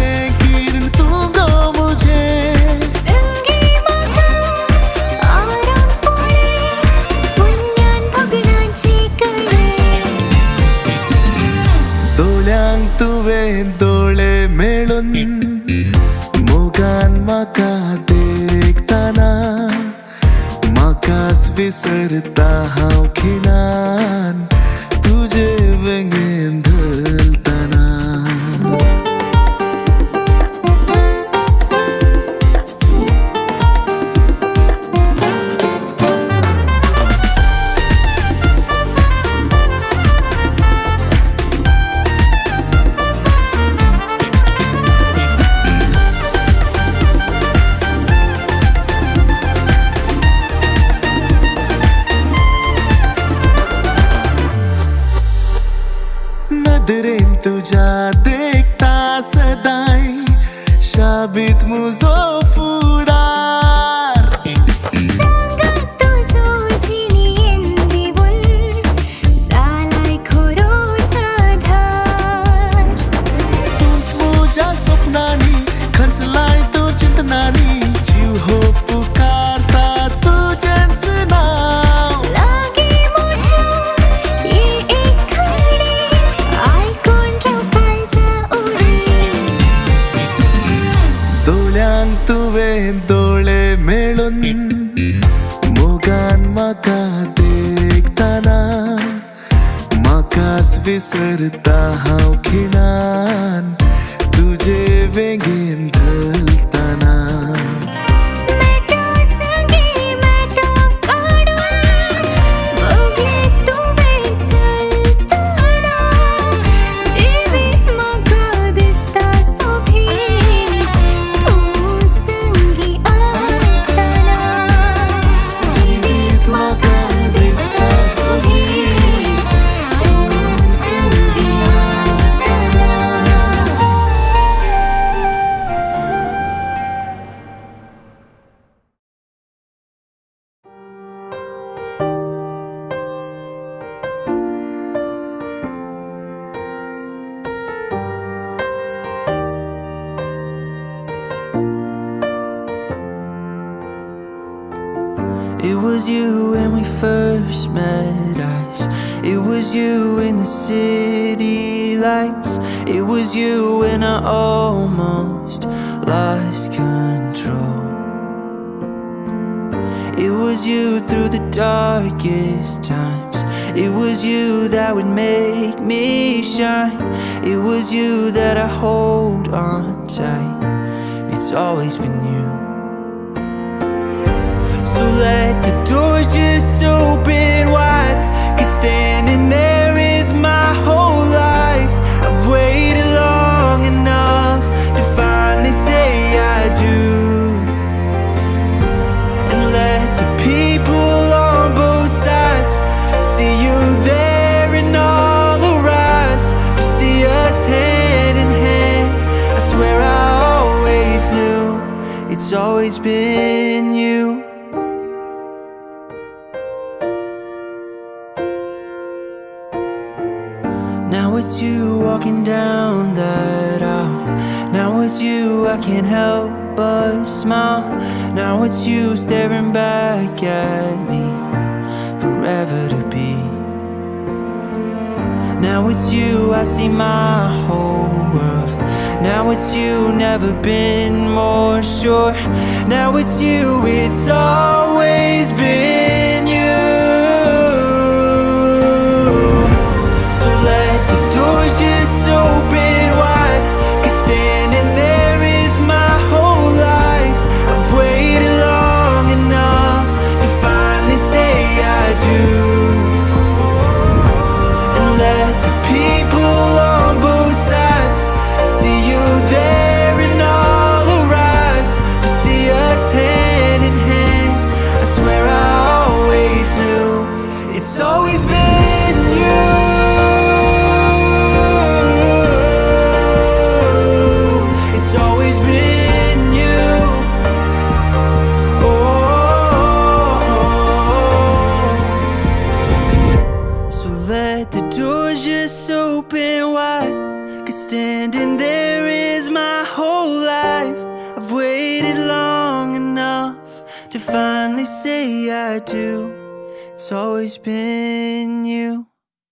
किरण दूंगा मुझे संगी माता आराम पोळे फुल्यान भगणांची कडे दोळ्यांक तुवें दोळे मेळून मोगान म्हाका देखताना म्हाकाच विसरता हांव खिणान तुजे वेंगेन धलतना नदरेन तुझ्या देखता सदाय शाबीत मुजो फुडार सांगात तुजो जिणेन दिवून जालाय खरोच आधार तूच म्हज्या स्वप्नांनी खंचलाय तूं चिंतनांनी जीव हो पुकारता तुजेंच नांव लागी म्हज्या ये एक खडे आयकून रावपायचा उडी दोळ्यांक तुवें दोळे मेळून मोगान म्हाका देखताना म्हाकाच विसरता हांव खिणान तुजे वेंगेन धलतना मेटो संगी मेटो काडून बगले तुवें चलतना जिवीत म्हाका दिसता सोबीत तूं संगी आसतना जिवीत म्हाका दिसता सोबीत तूं संगी आसतना It was you when we first met eyes. It was you in the city lights. It was you when I almost lost control. It was you through the darkest times. It was you that would make me shine. It was you that I hold on tight. It's always been you. So let the doors just open wide, 'cause standing there is my whole life. I've waited long enough to finally say I do. And let the people on both sides see you there in all the rise. To see us hand in hand, I swear I always knew it's always been you. Now it's you walking down that aisle. Now it's you, I can't help but smile. Now it's you staring back at me, forever to be. Now it's you, I see my whole world. Now it's you, never been more sure. Now it's you, it's always been you. So let the doors just open wide, 'cause standing there is my whole life. I've waited long enough to finally say I do. And let the people on both sides see you there in all the rise. To see us hand in hand, I swear I always whole life I've waited long enough to finally say I do. It's always been you.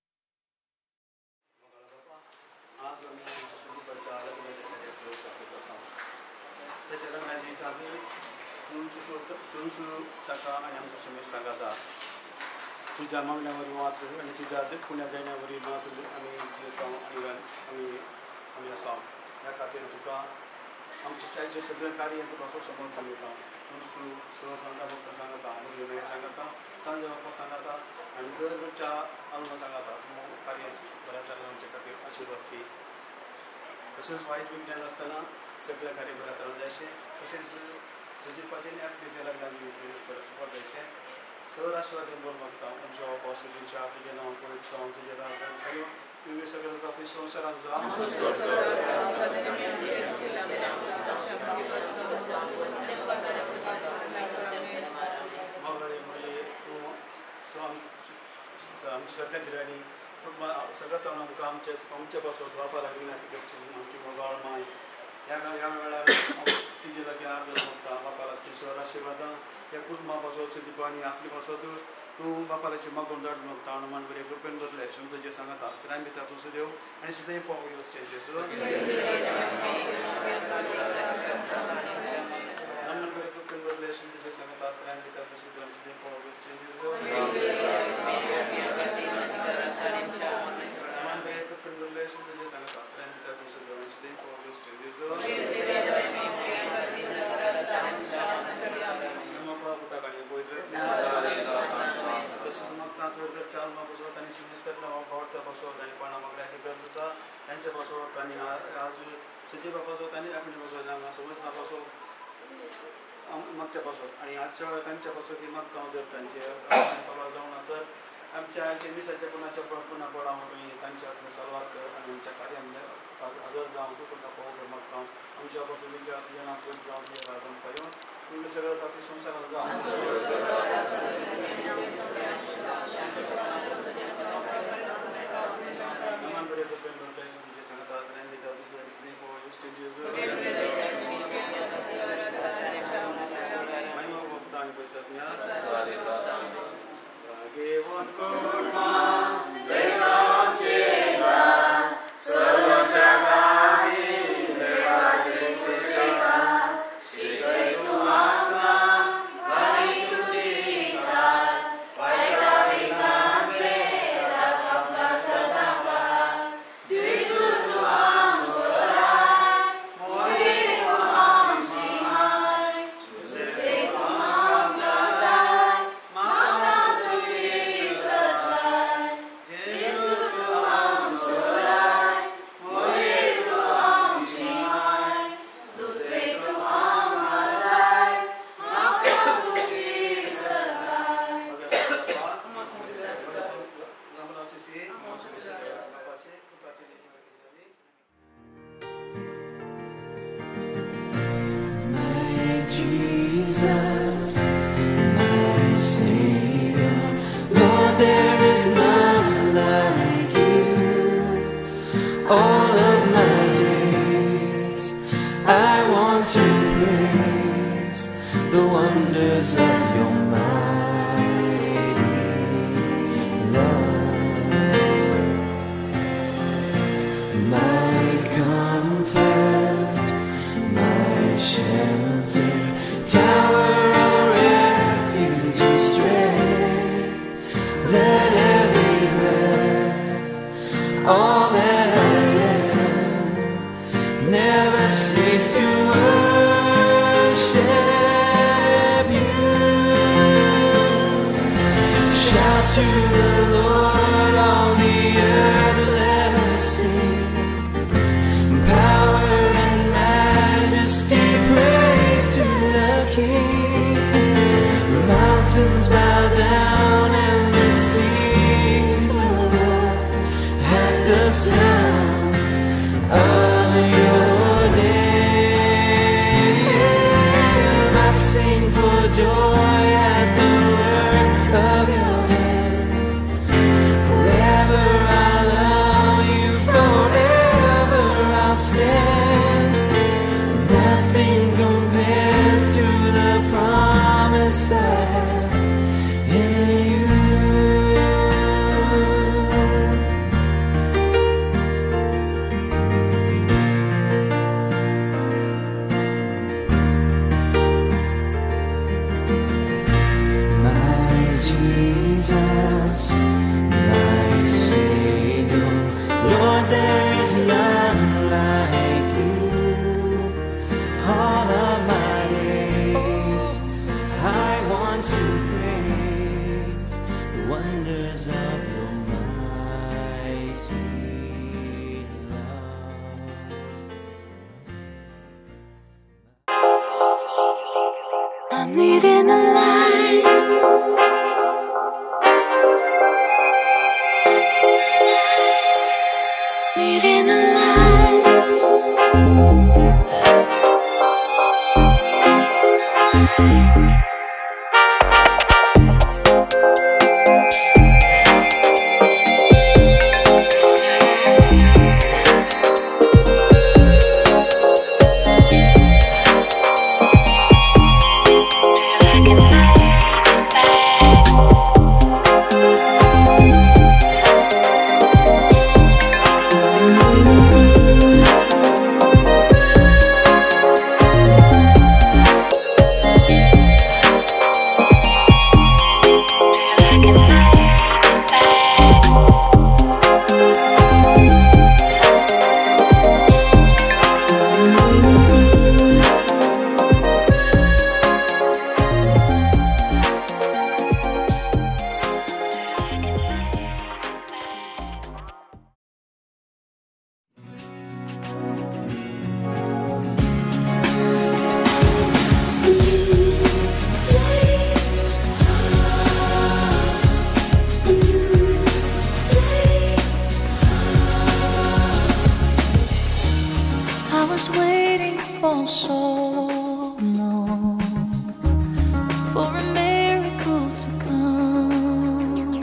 तुझ्या मागण्यावरील मात्र आणि तुझ्या पुण्यात येण्यावरील मात्र आम्ही येतो आम्ही असावं ह्या खातीर तुका आमचे सायडचे सगळे कार्य तुका समर्थन येता तू सुरू सांगा फक्त सांगता मुली सांगता सांजे बापा सांगता आणि सरच्या आलमा सांगता कार्य बऱ्याच आमच्या खातीर आशिर्वादची तसेच वाईट विज्ञान असताना सगळं कार्य बऱ्याच जायचे तसेच सुदीपाचे आपली त्याला लागली सुपार जायचे सर आशीर्वाद बोल मागता जॉब औषधींच्या तुझे नाव पुढे जाऊन तुझे राजन खायो तुम्ही सगळं जाता तुझ्या संसारात जा मग म्हणजे तू आमची सरकारची राणी सगळ्यात आमकां आमचे पासून वापर लागली ना तिकडची आमची मोगाळ माय ह्या वेळार तिजे लागीं आर्ज मागता बापालाची सर आशिर्वादां ह्या कुटुंबा पासून सुदीप आनी आपली पासून तूं बापालाची मागून धाड मागता हनुमान बरें कृपेन बदले शब्द जे सांगता स्त्रांय भितर तूं सुदेव आनी सदांय फोग यूज चेंजीस हनुमान बरें कृपेन बदले शब्द जे सांगता स्त्रांय भितर तूं सुदेव आनी सदांय फोग यूज चेंजीस हनुमान बरें कृपेन बदले शब्द जे सांगता स्त्रांय भितर तूं सुदेव आनी सदांय फोग यूज चेंजीस मागता सरकार चाल बसवत आणि सुनिश्चित भावता बसवत आणि कोणा मागण्याची गरज होता त्यांच्या बसवत आणि आज सुदीपा बसवत आणि आपण बसवत समजना बसवत मागच्या बसवत आणि आजच्या वेळा त्यांच्या बसवत ही मागता जर त्यांचे सलवार जाऊन जर आमच्या मिसाच्या कोणाच्या पुन्हा पडावं त्यांच्या सलवार कर आणि आमच्या कार्यान हजर जाऊन तू कोणता पाहू मागता आमच्या बसवतीच्या जना जाऊन राजन पाहिजे तुम्ही सगळं ताती संसारात जाऊन नमान बरे कृपेन बदले तुझे सांगता आणि त्या तुझे रिक्री फॉर यूज चेंजेस महिमा भक्त आणि कृतज्ञ गेवत कोरमा बेसाम चेवा सर्व जगाई देवाचे सेवा शिकय तू आत्मा वाणी तुझी साथ पायरा विनाते रकमचा सदावा जिसू तू आम सोराय मोरी तू आमची माय सुसे तू आम जाय माता तुझी ससाय जिसू तू आम सोराय मोरी तू आमची माय सुसे तू आम जाय माता तुझी ससाय My Jesus, my Savior, Lord, there is none like you. All of my days, I want to praise the wonders of your mighty love. My comfort, my shelter, tower of refuge and strength. Let every breath, all that I am, never cease to worship you. Shout to the Lord, all the earth, let us sing. Power and majesty, praise to the King. Mountains bow down and the seas will roar at the sound of your name. I sing for joy at the work of your hands. leading the lights. Leading the lights. I was waiting for so long for a miracle to come.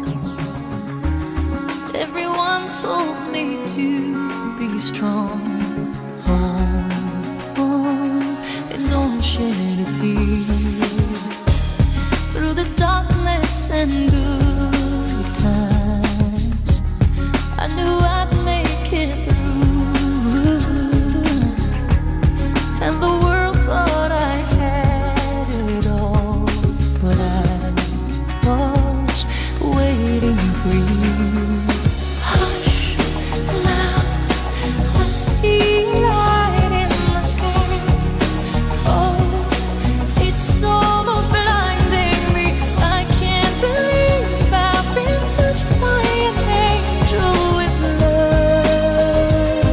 Everyone told me to be strong. And don't shed a tear. Through the darkness and good times, I knew I'd make it through. And the world thought I had it all, but I was waiting for you. Hush, now I see light in the sky. Oh, it's almost blinding me. I can't believe I've been touched by an angel with love.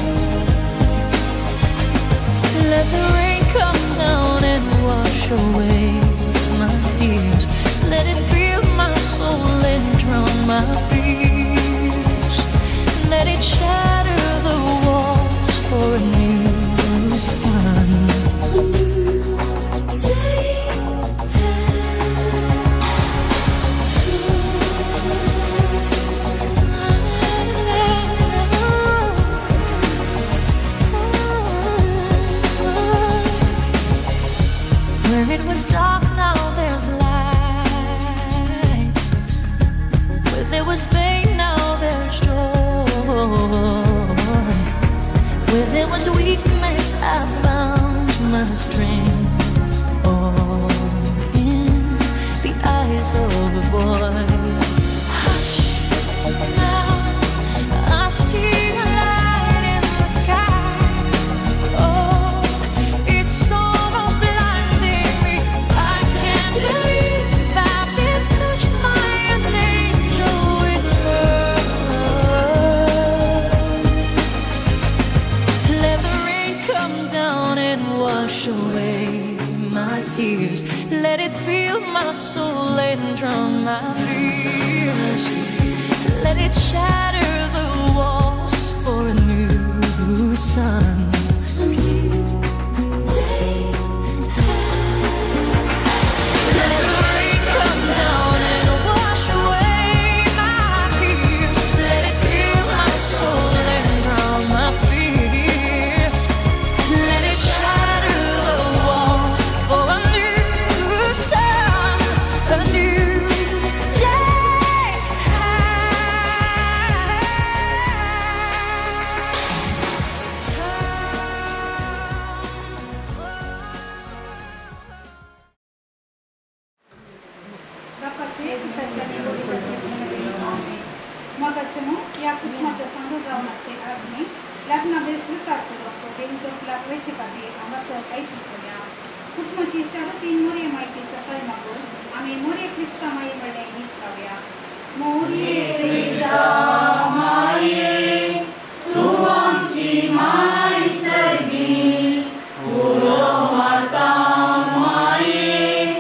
Let the rain come down and wash away my tears. Let it fill my soul and drown my fears. Let it shatter the walls for a new sun. A new day. Where it was dark, now there's light. Where there was pain, now there's joy. Where there was weakness, I found my strength. Oh, in the eyes of a boy. Hush, now I see a light in the sky. Oh, it's almost blinding me. I can't believe I've been touched by an angel with love. Let the rain come down and wash away my tears. Let it fill my soul and drown my fears. Let it shatter the walls for a new sun. A new day. Let the rain come down and wash away my tears. Let it fill my soul and drown my fears. Let it shatter the walls for a new sun, a new day. बापाचे पिताचे आणि वडिलांचे नावे मगाचेनो या कुटुंबाच्या संघ जाऊन असते आम्ही लग्नामध्ये स्वीकार करतो देवदत्त लागवेचे काढे आम्हा सहकाही तुमच्या कुटुंबाची तीन मोरे माहिती सकाळी मागून आम्ही मोरे ख्रिस्ता माई बडे गीत गाऊया. मोरे ख्रिस्ता माये तू आमची माय सर्गी पुरो माता माये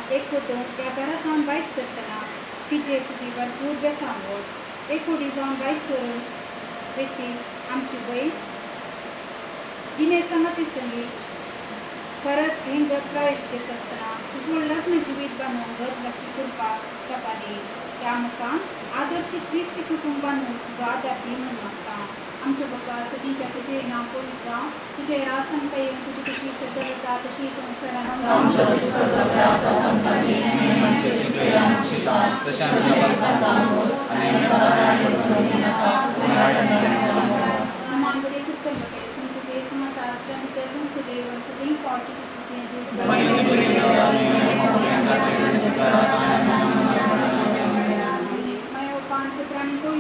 एक होतं त्या घरात जाऊन बाईक करताना तिचे तुझी भरपूर बेसांवड एक होडी जाऊन बाईक सोडून त्याची आमची बहीण जिने संगती संगी परत हिंगत प्रवेश घेत असताना तुझं लग्न जीवित बांधून घर बशी कृपा तपाली त्या मुखान आदर्श ख्रिस्ती कुटुंबानं तुझा आधार दी म्हणून मागता आमच्या बाबा सगळींच्या तुझे नाव पोलिसा तुझे रासंत येऊन तुझी कशी सदरता तशी तुझे समता आश्रम करून सुदैव सदैव पावती पानपुत्रांनी कोणी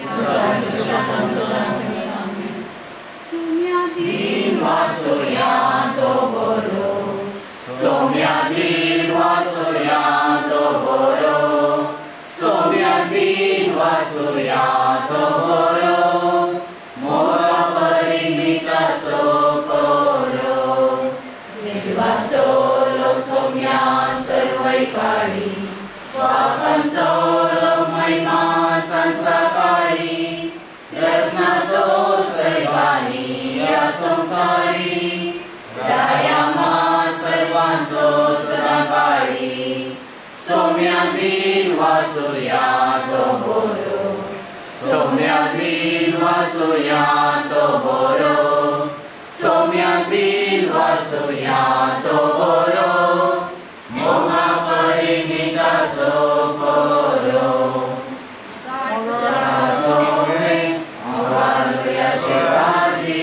Din vasuyanto boro, somya din vasuyanto boro, somya din vasuyanto boro, mora parimita sokoro, nirvasolo somya sarvai kali, vakantolo maima sansakali, rasnato sarvani संसारी दयामा सर्वांसो सदाकाळी सौम्या दिन वासुयातो बोरो सौम्या दिन वासुयातो बोरो सौम्या दिन वासुयातो बोरो मोहा परिणिता सोकोरो सोमे अवारुया शिवादी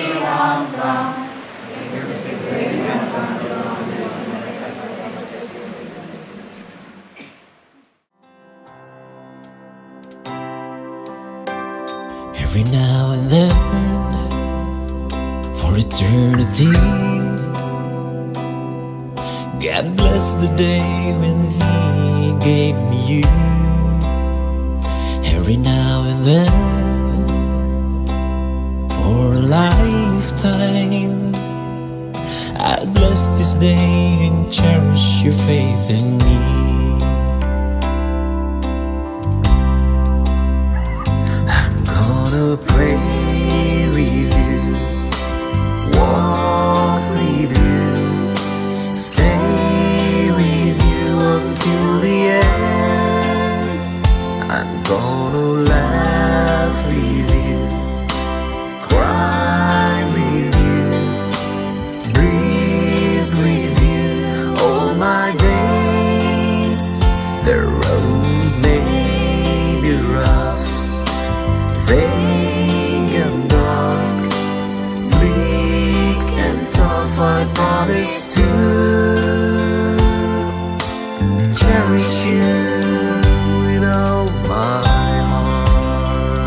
Every now and then, for eternity, God bless the day when He gave me you. Every now and then, for a lifetime, I'll bless this day and cherish your faith in me. Pray with you, walk with you, stay with you until the end. I'm gonna laugh with you, cry with you, breathe with you all my days. The road may be rough, vague and dark, bleak and tough, I promise to cherish you with all my heart.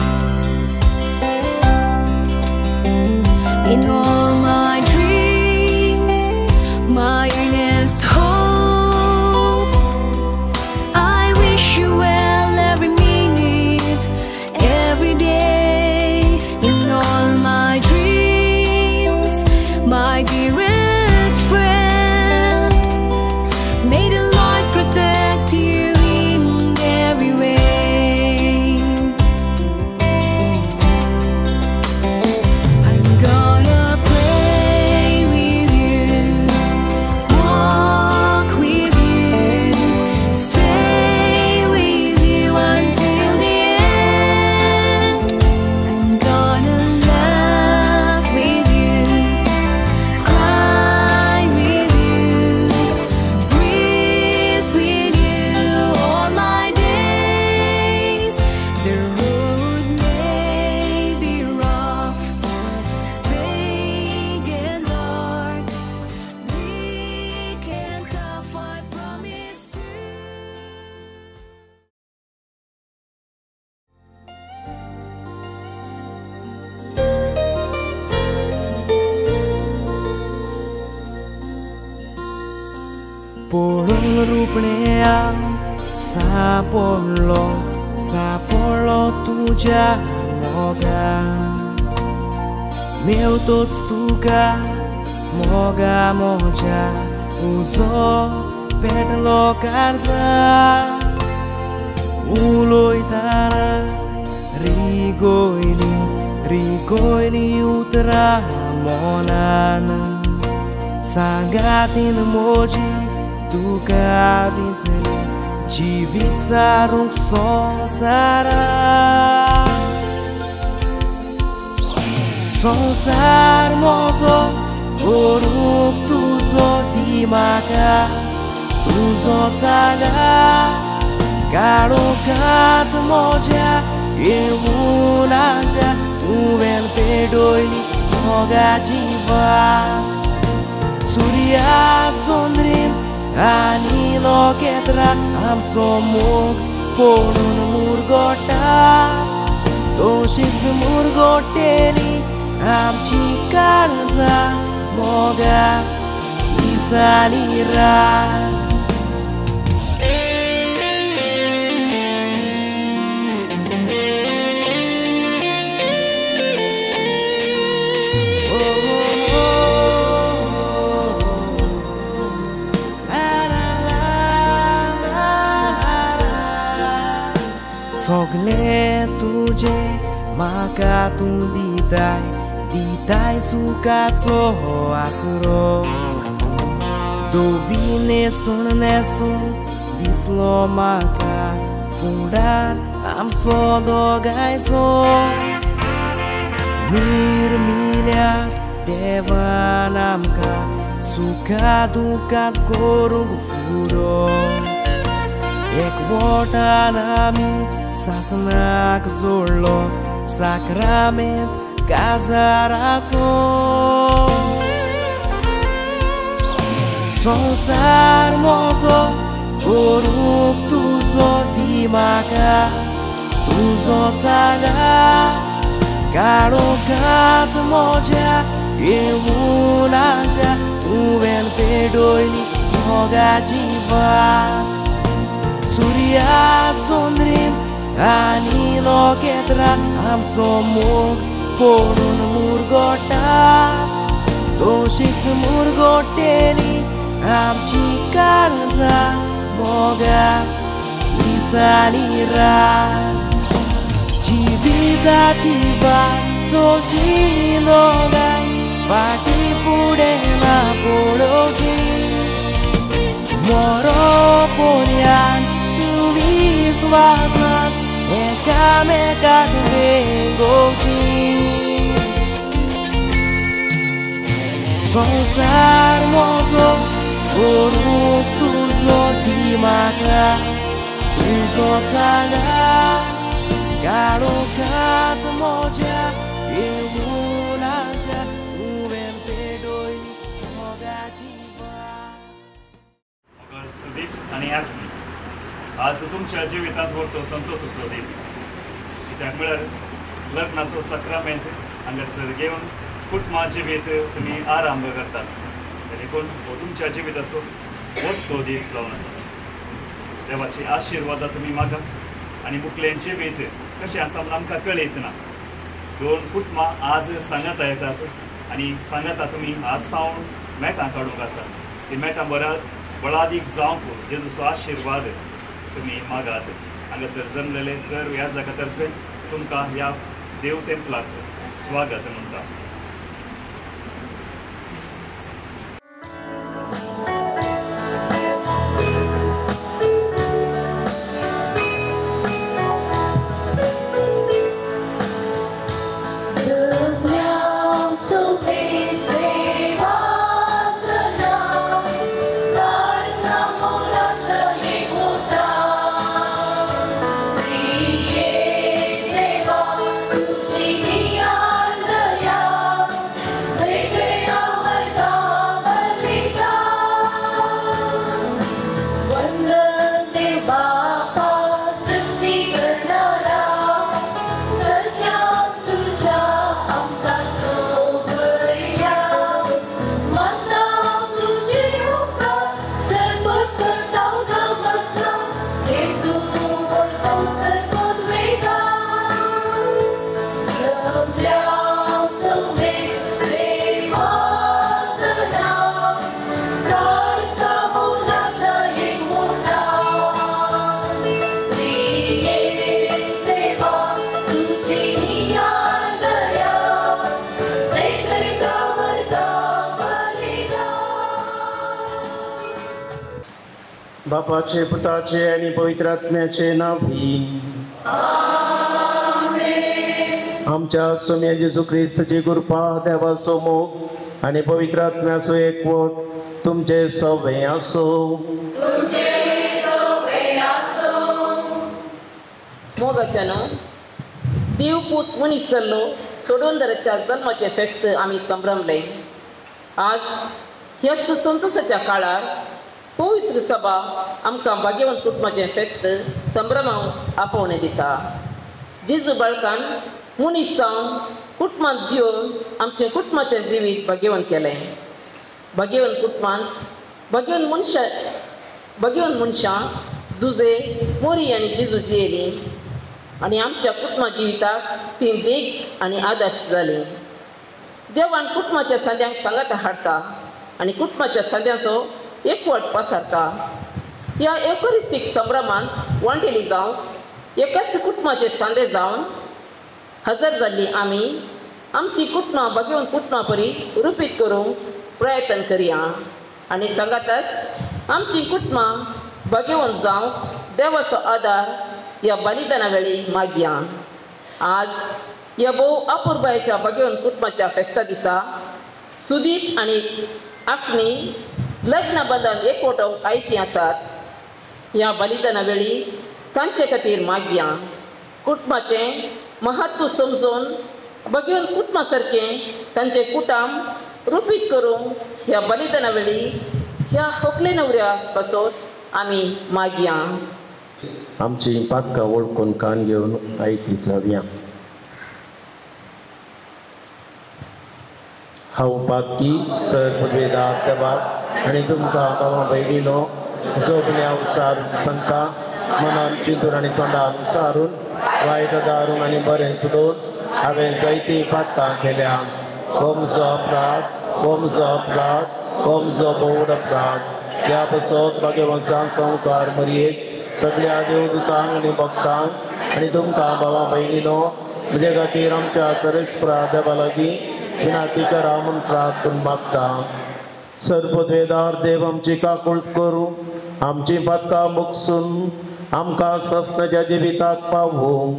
In all my dreams, my earnest hope, I wish you well every minute, every day. In all my dreams, my dearest friend, may the Lord protect you in every way. I'm gonna pray with you, walk with you, stay with you until the end. I'm gonna laugh with you, cry with you, breathe with you all my days. The road may be rough, vague and dark, bleak and tough, I promise to. पळून रुपण्या सापडलो तुझ्या मोगान, मेवतोच तुका मोगा मोज्या उजो भेटलो कारजा uloi tara rigoili utra monana sangatin moji tuka vinceli जीवितचा रुख संसार mojo रूप तुझो दिमागा तुझो सागा गाडो कात मोजा येऊनाच्या तुवेल पेडोइली मोगा जीवा सूर्या चोंद्रीन आणि लोकेत्रा आमचो मोग पडून मुरगोटा तोशीच मुरगोटेली आमची काळजा मोगा दिसानी रात सगळे तुझे म्हाका तूं दिताय सुखाचो आसरो दोवी नेसून दिसलो म्हाका फुडार आमचो दोगांयचो निर्मिल्यात देवान आमकां सुखा दुखांत करूंक फुडो एकवटान आमी सासनाक जोडलो साक्रामेंत काजाराचो संसार मोजो रूप तुझो दिमागा तुझो सागा गाडो कात मोज्या येऊनाच्या तुवेन पेडोइली मोगा जीवा सूर्या चोंद्रीन आणि लोकेत्रा आमचो मोग पडून मुरगोटा तोशीच मुरगोटेली आमची काळजा मोगा दिसानी रात जिविताची वाट चलची दोगांय फाटी फुडें ना पडोवची मरो पोरयान विश्वासान एकामेकाक वेंगोवची संसार मोजो रूप तुझो दिमागा तुझो सागा गाडो कात मोज्या येऊनाच्या तुवेन पेडोइली मोगा जीवा सुदीप आणि ॲफ्नी आज तुमच्या जिवितांत व्हरतो संतोषाचो दीस कित्याक म्हळ्यार लग्नाचो सक्रामेंत हांगासर घेवन कुटुंबा जिवीत तुमी आरंभ करतात देखून हो तुमच्या जिविताचो व्हरतो दीस जावन आसा देवाची आशिर्वादां तुमी मागात आनी मुखलें जिवीत कशें आसा म्हूण आमकां कळयत ना दोन कुटुंबां आज सांगाता येतात आनी सांगाता तुमी आज सावन मेटां काडूंक आसा ती मेटां बळादीक जावंक जेजूचो आशिर्वाद तुमी मागात हांगासर जमलेले सर्व ह्या जागा तर्फे तुमकां ह्या देव टेंपलाक स्वागत म्हणटा Yeah. बापाचे पुताचे आणि पवित्र आत्म्याचे नावी आमच्या सोम्या जेजू ख्रिस्ताची कृपा देवाचो मोग आणि पवित्र आत्म्याचो एकवट तुमचे सगळे असो. मोगाच्यान देवपूत मनीस जाल्लो सोडवंदराच्या जल्माचे फेस्त आमी संभ्रमले. आज ह्या संतोशाच्या काळार पवित्र सभा आमकां भाग्यवंत कुटुंबाचें फेस्त संभ्रमांक आपोवणें दिता. जेजू बाळकान मनीस जावन कुटुंबांत जिवन आमचें कुटुंबाचें जिवीत भाग्यवंत केलें. भाग्यवंत कुटुंबांत भाग्यवंत मनशां जुजे मोरी आनी जेजू जियेलीं आनी आमच्या कुटुंबा जिविताक ती देग आनी आदर्श जाली. जेवण कुटुंबाच्या सांद्यांक सांगाता हाडटा आनी कुटुंबाच्या सांद्यांचो एकवट पसारता. ह्या एवकरिस्टीक संभ्रमांत वांटेली जावं एकाच कुटुंबाचे सांदे जावन हजर जाल्ली आमी आमची कुटुंबां भाग्यवंत कुटुंबां परी रुपीत करूंक प्रयत्न करया आनी सांगाताच आमची कुटुंबां भाग्यवंत जावंक देवाचो आदार ह्या बलिदाना वेळी मागया. आज ह्या भोव अपुर्बायेच्या भाग्यवंत कुटुंबाच्या फेस्ता दिसा सुदीप आनी आपणी लग्न बंधन एकवटोवंक आयची आसात. ह्या बलिदाना वेळी तांचे खातीर मागया. कुटुंबाचें महत्व समजून भाग्यवंत कुटुंबा सारकें तांचें कुटुंब रुपीत करूंक ह्या बलिदाना वेळी ह्या होकले नवऱ्या पासून आमी मागया. आमची पातकां वळखून कान घेवन आयती जावया. हांव पातकी सर्वेदार देवाक आनी तुमकां भावां भयणीनो जोगण्या उसारून सांगता. मनान चिंतून आनी तोंडान उसारून वायट दारून आनी बरें सुदोवन हांवें जायतीं पातकां केल्या. कोमचो अपराध कोमचो अपराध कोमचो बोड अपराध. ह्या बसत भाग्यवंतां संवकार मरयेक सगळ्या देवदूतांक आनी भक्तांक आनी तुमकां भावां भयणीनो म्हजे खातीर आमच्या सर्वेस्परा देवा लागीं विनाती करा म्हूण प्रार्थना मागता. सर्वोद्वेदार देव आमची काकूळट करूं आमची पातकां मुगसून आमकां सस्नाच्या जिविताक पावूं.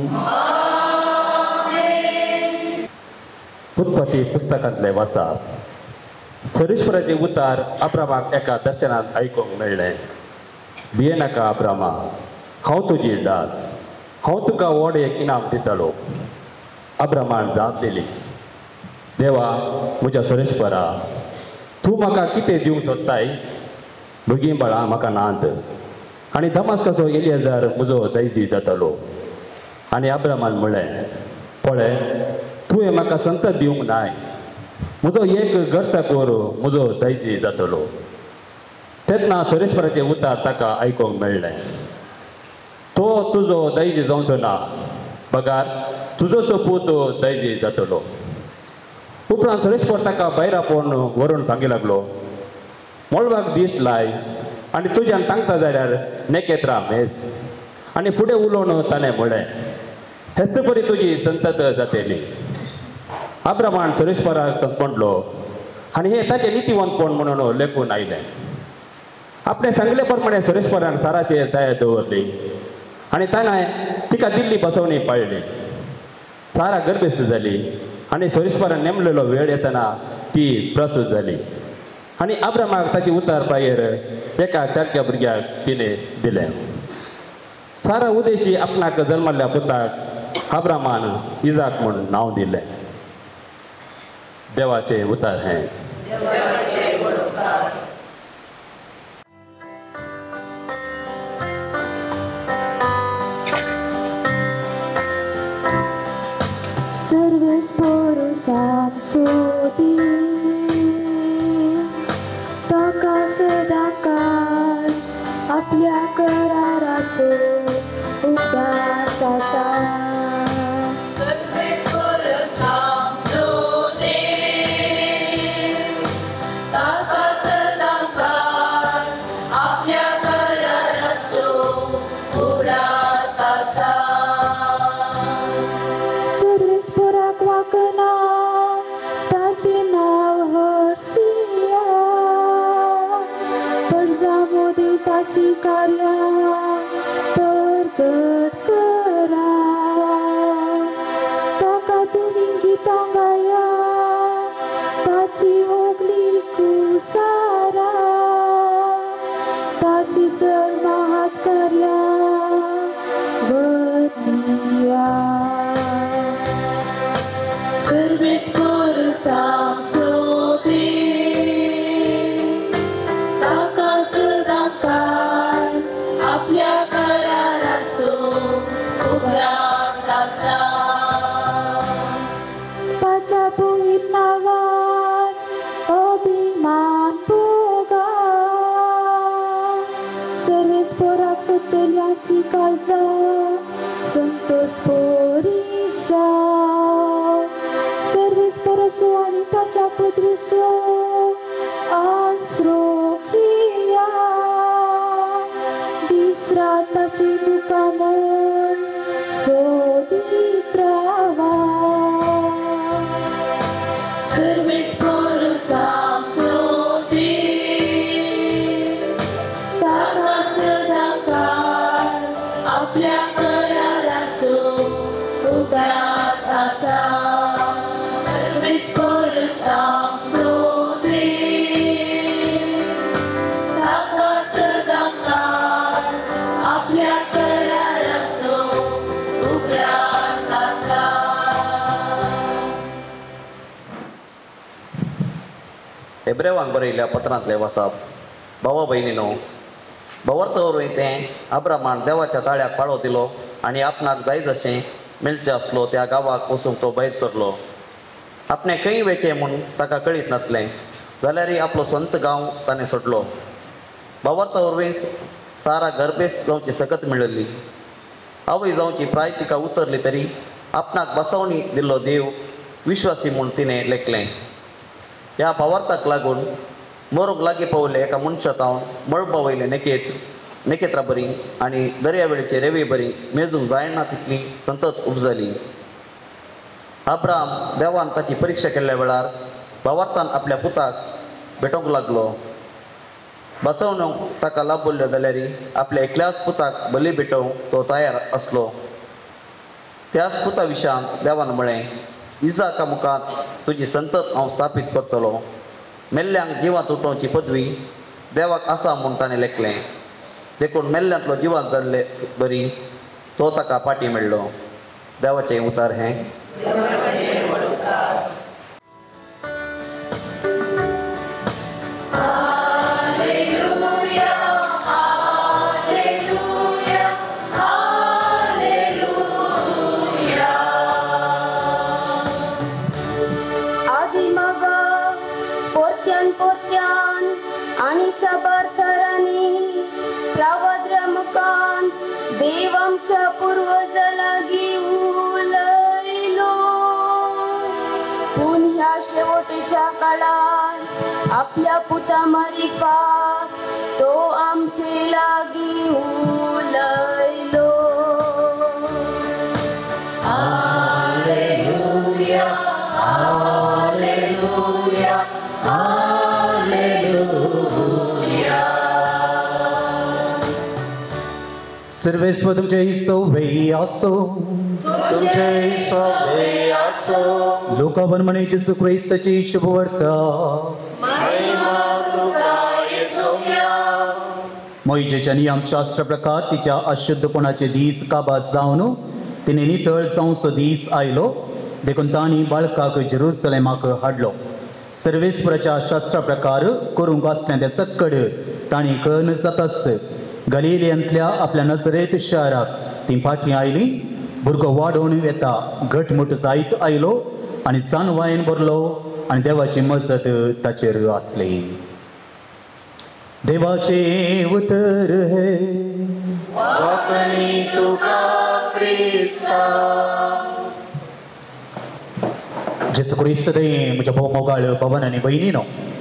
उत्पत्ती पुस्तकांतले वाचप. सर्वेस्पराचे उतार अब्रामाक एका दर्शनांत आयकूंक मेळ्ळें. भियेनाका अब्रामा, हांव तुजी दाद, हांव तुका व्हड एक इनाम दितलो. अब्रामान जाप दिली, देवा म्हज्या सर्वेस्परा, तूं म्हाका कितें दिवंक सोदताय? भुरगीं बाळां म्हाका नात आनी दमास्काचो एलियाजार म्हजो दैजी जातलो. आनी अब्रामान म्हणलें, पळय तुवें म्हाका संतत दिवंक नाय. म्हजो एक गर्साकोर म्हजो दैजी जातलो. तेन्ना सर्वेस्पराचें उतार ताका आयकूंक मेळ्ळें. तो तुजो दैजी जावचो ना, पगार तुजोचो पूत दैजी जातलो. उपरांत सर्वेस्पर ताका भायर आपोवन व्हरून सांगूंक लागलो, मळबाक दिश्ट लाय आनी तुज्यान तांगता जाल्यार नेकेत्रां मेज. आनी फुडें उलोवन ताणें म्हणलें, हेच बरी तुजी संतत जातली. अब्रामान सर्वेस्पराक म्हणलो आनी हे ताचें नितीवंतपण म्हणून लेखून आयलें. आपणे सांगले प्रमाणे सर्वेस्परान साराचेर दया दवरली आनी ताणें तिका दिल्ली बसवणी पाळली. सारा गर्भस्थ जाली आनी सर्वेस्परान नेमलेलो वेळ येतना ती प्रसूत जाली. आनी अब्रामाक ताची उतार पायेर एका चारक्या भुरग्याक तिणें दिलें. सारा उदेशी आपणाक जल्मल्ल्या पुताक अब्रामान इजाक म्हूण नांव दिलें. देवाचें उतार हें. आपल्या कराराचो उदास आसा. सर्वेस्पराक वाकना ताचें नांव हर्सिया. पडजा मोदी ताची सर्वेच करू सांगसोती ताका सदां काळ आपल्या कराराचो उगडास आसा ताच्या पवित्र नांवान अभिमान भोगा सर्वेस्पराक सत्तेल्याची काळजां संतोष पोरीत जाव सर्वेस्पराचो आनी ताच्या पुत्रीचो आसरो घेया दीस रात ताची तुका मन सोदीत रावा सर्वेच करू सांगसोती ताका सदां काळ आपल्या कराराचो उगडास आसा सर्वेच करू सांगसोती ताका सदां काळ आपल्या कराराचो उगडास आसा हेब्रेवांक बरयल्ल्या पत्रांतले वचप भावा भयणीनो भवर्त तें अब्रामान देवाच्या ताळ्याक पाळो दिलो आनी आपणाक जाय जशें मेळचें आसलो त्या गांवाक वचूंक तो भायर सरलो आपणें खंय वेचें म्हूण ताका कळीत नासलें जाल्यारय आपलो स्वंत गांव ताणें सोडलो भवर्त सारा गर्भेस्त जावची सकत मेळिल्ली आवय जावची प्राय तिका उतरली तरी आपणाक बसवणी दिल्लो देव विश्वासी म्हूण तिणें लेखलें ह्या भावार्थाक लागून मोरूंक लागीं पावले एका मनशातावन मळबा वयले नेकेत्रां बरी आनी दर्यावेळेची रेवी बरी मेजूंक जायना तितली संतत उपजली अब्राम देवान ताची परीक्षा केल्ल्या वेळार भावार्थान आपल्या पुताक भेटोवंक लागलो बसवणूक ताका लाभल्यो जाल्यार आपल्या एकल्याच पुताक बली भेटोवंक तो तयार आसलो त्याच पुता विशयान देवान म्हळें इजाका मुखांत तुजी संतत हांव स्थापीत करतलो मेल्ल्यांक जिवांत उठोवची पदवी देवाक आसा म्हूण ताणें लेखलें देखून मेल्ल्यांतलो जिवांत जाल्ले बरी तो ताका पाटी मेळ्ळो देवाचें उतार हें आणि सबार्थरांनी प्रवद्रमुखान देव आमच्या पूर्वजा लागीं उलयलो पूण ह्या शेवटेच्या काळार आपल्या पुता मारिपाक तो आमचे लागीं उलयलो हालेलुया हालेलुया सर्वेस्व तुमचे सौवे आसो लोकांवर म्हणे जेजू ख्रिस्ताची शुभवार्ता मोइजेच्या नियमशास्त्र प्रकार तिच्या अशुद्धपणाचे दीस काबात जावन तिने नितळ जावचो दीस आयलो देखून तांणी बाळकाक जेरुसलेमाक हाडलो सर्वेस्वराच्या शास्त्रा प्रकार करूंक आसलें ते सक्कड तांणी कळन जाताच गलिलियांतल्या आपल्या नजरेत शहराक ती फाटीं आयली भुरगो वाडोवन येता घटमूट जायत आयलो आनी जानवायेन भरलो आनी देवाची मजत ताचेर आसली देवाचे उतर हे जेजू ख्रिस्त दये म्हज्या भोव मोगाळ भवन आनी भयणीनो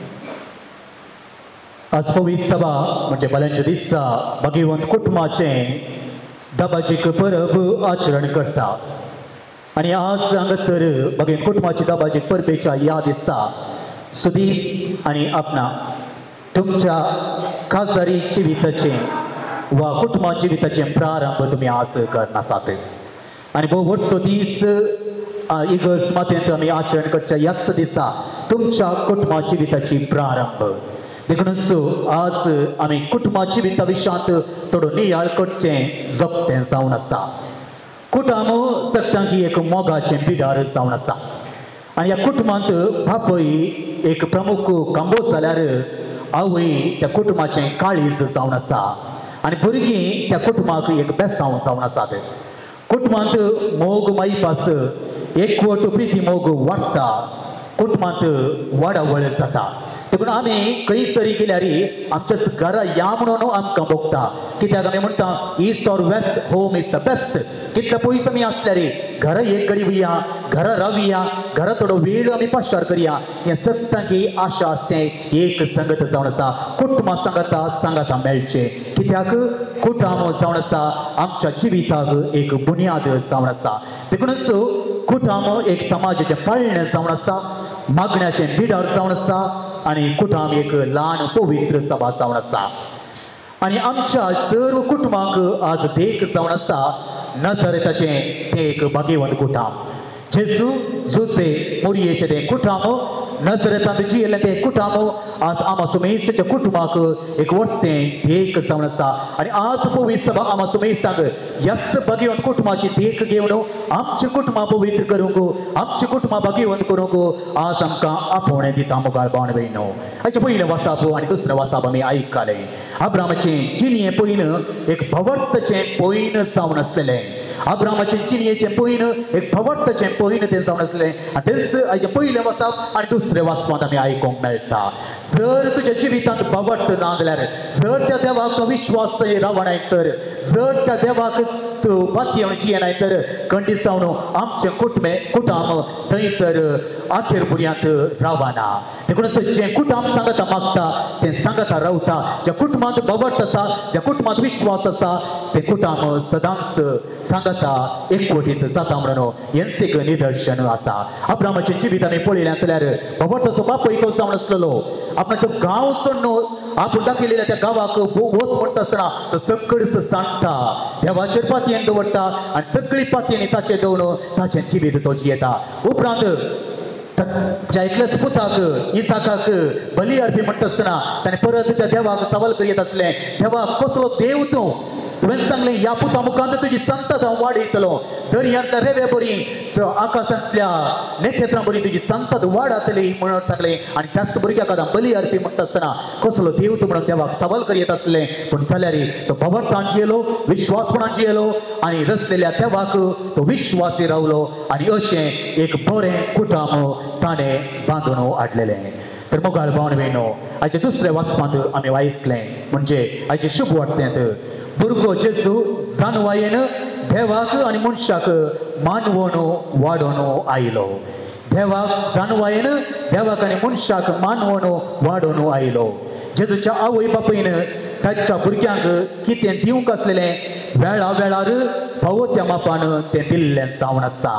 आज पवित्र सभा म्हणजे बाल्यांच्या दिसा भगवंत कुटुंबाचे दबाजीक परब आचरण करता आणि आज हांगासर भगवंत कुटुंबाची दबाजीक परबेच्या ह्या दिसा सुदीप आणि आपणा तुमच्या खासदारी जिविताचे वा कुटुंबा जिविताचे प्रारंभ तुम्ही आज करनासात आणि भोव व्हडलो दीस इगर्ज मातेंत आमी आचरण करच्या ह्याच दिसा तुमच्या कुटुंबा जिविताची प्रारंभ देखूनच आज आमी कुटुंबा जिविता विशयांत थोडो नियाळ करचें जपतें जावन आसा कुटुंब सत्तांकी एक मोगाचें पिडार जावन आसा आणि या कुटुंबांत बापय एक प्रमुख कांबोज जाल्यार आवय त्या कुटुंबाचें काळीज जावन आसा आनी भुरगीं त्या कुटुंबाक एक बेसांव जावन आसात. कुटुंबांत मोग माईपास एकवट प्रिती मोग वाडटा, कुटुंबांत वाडावळ जाता. देखून आमी खंयसरी गेल्यार आमच्या घरा या म्हणून आमकां भोगता. कित्याक आमी म्हणटा east or west home is the best. कितले पयस आमी आसल्यार घरा एक घडी वया, घरा रावया, घरा थोडो वेळ आमी पाशार करया. हें सत्तांची आशा आसते एक संगत जावन आसा. कुटुंबां सांगाता मेळचे. कित्याक कुटुंब जावन आसा आमच्या जिविताक एक बुन्याद जावन आसा. देखूनच कुटुंब एक समाजाचें पाळणें जावन आसा, मागण्याचें बिडार जावन आसा आनी कुटुंब एक ल्हान पवित्र सभा जावन आसा. आनी आमच्या सर्व कुटुंबाक आज देख जावन आसा नजरेताचें तें एक भाग्यवंत कुटुंब. जेजू जोसे मोरयेचें तें कुटुंब, नजरेतांत जियेलें तें कुटुंब आज आमा सुमेस्ताच्या कुटुंबाक एक व्हडलें देख जावन आसा. आनी आज पवित्र सभा आमा सुमेस्ताक ह्याच भाग्यवंत कुटुंबाची देख घेवन आमचें कुटुंबां पवित्र करूंक, आमचें कुटुंबां भाग्यवंत करूंक आज आमकां आपोवणें दिता मोगाळ भावण भयणो. हाचे पयलें वासाप आनी दुसरें वासाप आमी आयकलें. अब्रामाचें जिणें पयन एक भवर्तचें पयन जावन आसलेलें. अब्रामाचें जिणयेचें पयन एक भवर्तचें पयन तें जावन आसलें. आनी तेंच हाजें पयलें वाचप आनी दुसरें वाचपांत आमी आयकूंक मेळटा. जर तुज्या जिवितांत भवर्त ना जाल्यार, जर त्या देवाक विश्वास रावणाय तर, जर त्या देवाक तूं पातयेवन जियेनाय तर खंडीत जावन आमचें कुटुंब थंयसर आखेर पर्यंत रावना. देखून जें कुटुंब सांगता मागता तें सांगता रावता. ज्या कुटुंबांत भवर्त आसा, ज्या कुटुंबांत विश्वास आसा तें कुटुंब सदांच सांगता एकवटीत जाता म्हणून हेंच एक निदर्शन आसा. अब्रामाचें जिवीत आमी पळयलें जाल्यार भवर्ताचो बापूय तो जावन आसलेलो. आपणाचो गांव सोडून आपूण दाखयलेल्या त्या गांवाक वच म्हणटा आसतना तो सकळीच सांडटा, देवाचेर पातयेन दवरता आनी सगळी पातयेनी ताचेर दवरून ताचें जिवीत तो जियेता. उपरांत ज्या एकल्याच पुताक इसाकाक बली अर्पी म्हणटा आसतना ताणें परत त्या देवाक सवाल करीत आसलें, देवा कसलो देव तूं? तुवें सांगलें ह्या पुता मुखांत तुजी संतत हांव वाडयतलो. दर्यांतल्या रेवे बरी, आकाशांतल्या नखेत्रां बरी तुजी संतत वाडतली म्हणून सांगलें. आनी त्याच भुरग्याक आतां बली अर्पी म्हणटा आसतना कसलो देव तूं म्हणून देवाक सवाल करीत आसलें. पूण जाल्यार तो भवर्तान जियेलो, विश्वासपणान जियेलो आनी रचलेल्या देवाक तो विश्वासी रावलो आनी अशें एक बरें कुटुंब ताणें बांदून हाडलेलें. तर मोगाळ भावण भयणो, हाचे दुसरें वाचपांत आमी आयकलें म्हणजे हाचे शुभ वार्तेंत भुरगो जेजू जानवायेन देवाक आनी मनशाक मानवण वाडोवन आयलो. देवाक जानवायेन देवाक आनी मनशाक मानवण वाडोवन आयलो. जेजूच्या आवय बापूयन ताच्या भुरग्यांक कितें दिवंक आसलेलें वेळा वेळार फावो त्या मापान तें दिल्लें जावन आसा.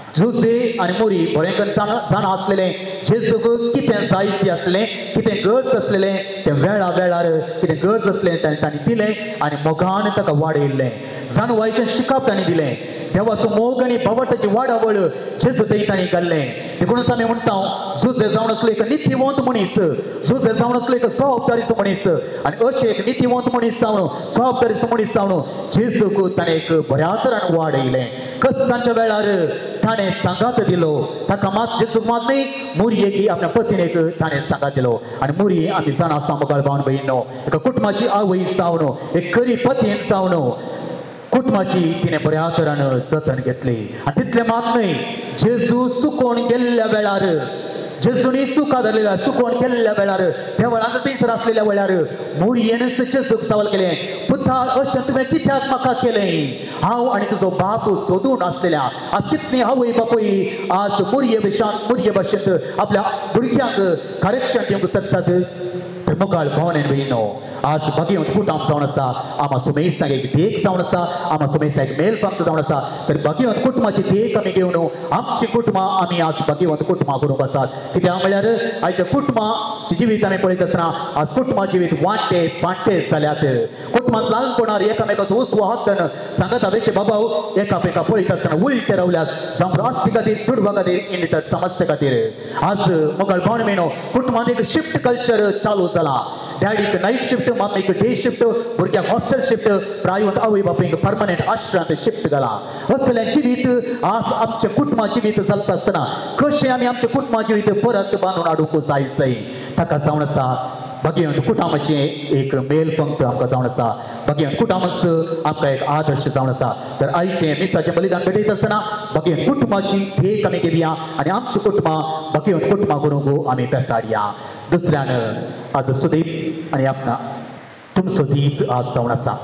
जोसे आनी मोरी बरें जाणा आसलेलें जेजूक कितें जायतें आसलें, कितें गरज आसलेलें तें वेळा वेळार कितें गरज आसलें तांणी दिलें आनी मोगान ताका वाडयल्लें. जानवायेचें शिकप तांणी दिलें. देवाचो मोग आनी भवर्ताची वाडावळ जेजू थंय तांणी घाल्लें. देखूनच आमी म्हणटा जोसे जावन आसलो एक नित्यवंत मनीस, जोसे जावन आसलो एक जबाबदारीचो मनीस आनी अशें एक नित्यवंत मनीस जावन जबाबदारीचो मनीस जावन जेजूक ताणें एक बऱ्या तरान वाडयलें. कश्टांच्या वेळार ताणें सांगात दिलो. ताका मात जेजूक मात न्ही, मोरयेक आपल्या पत्नीक ताणें सांगात दिलो. आनी मोरये आमी जाणा आसा मोगाळ भावण भयणो, एका कुटुंबाची आवय जावन एक खरी पत्नी जावन कुटुंबाची तिणें बऱ्या तरान जतन घेतली. आनी तितलें मात न्हय, जेजू सुकोवन गेल्ल्या वेळार, जेजूनी सुका धरलेल्या सुकोवन गेल्ल्या वेळार देवळांत थंयसर आसलेल्या वेळार मोरयेनच जेजूक सवाल केलें, पुता अशें तुवें कित्याक म्हाका केलें? हांव आनी तुजो बाप सोदून आसलेल्या आज कितलीं आवय बापूय आज मोरये भाशेंत आपल्या भुरग्यांक करेक्शन दिवंक सोदतात. तर मोगाळ भावनेन भयणो, आज भाग्यवंत कुटुंब जावन आसा, आमा सुमेस्ताक एक देख जावन आसा, आमा सुमेस्ताक एक मेल फांत जावन आसा. तर भाग्यवंत कुटुंबाची देख आमी घेवन आमची कुटुंबां आमी आज भाग्यवंत कुटुंबां करूंक आसात. कित्याक म्हळ्यार आयच्या कुटुंबाची जिवीत आमी पळयत आसतना आज कुटुंबा जिवीत वांटे फांटे जाल्यात. कुटुंबांत ल्हानपणार एकामेकाचो उसवो हातन सांगता वेचे बाबा एकामेका पळयत आसतना उलटे रावल्यात, जावं राष्ट्री खातीर, दुडवा खातीर, इन समस्ये खातीर. आज मोगाळ भावण मेनो कुटुंबांत एक शिफ्ट कल्चर चालू जाला. डॅडीक नाईट शिफ्ट मम्मीक डे शिफ्ट भुरग्यांक हॉस्टेल शिफ्ट प्रायवेट आवय बापायक परमनंट आश्रमांत शिफ्ट घाला असलें जिवीत आज आमचे कुटुंबा जिवीत चलता आसतना कशें आमी आमचे कुटुंबा जिवीत परत बांदून हाडूंक जायचंय ताका जावन आसा भगवंत कुटुंबाचे एक मेल पंक्त आमकां जावन आसा भगवंत कुटुंबाच आमकां एक आदर्श जावन आसा तर आयचे मिसाचें बलिदान भेटयत आसतना भगवंत कुटुंबाची भेट आमी घेवया आनी आमची कुटुंबां भगवंत कुटुंबा करूंक आमी बेसाडया दुसऱ्यान आज सुदीप आनी आपणा तुमचो दीस आज जावन आसा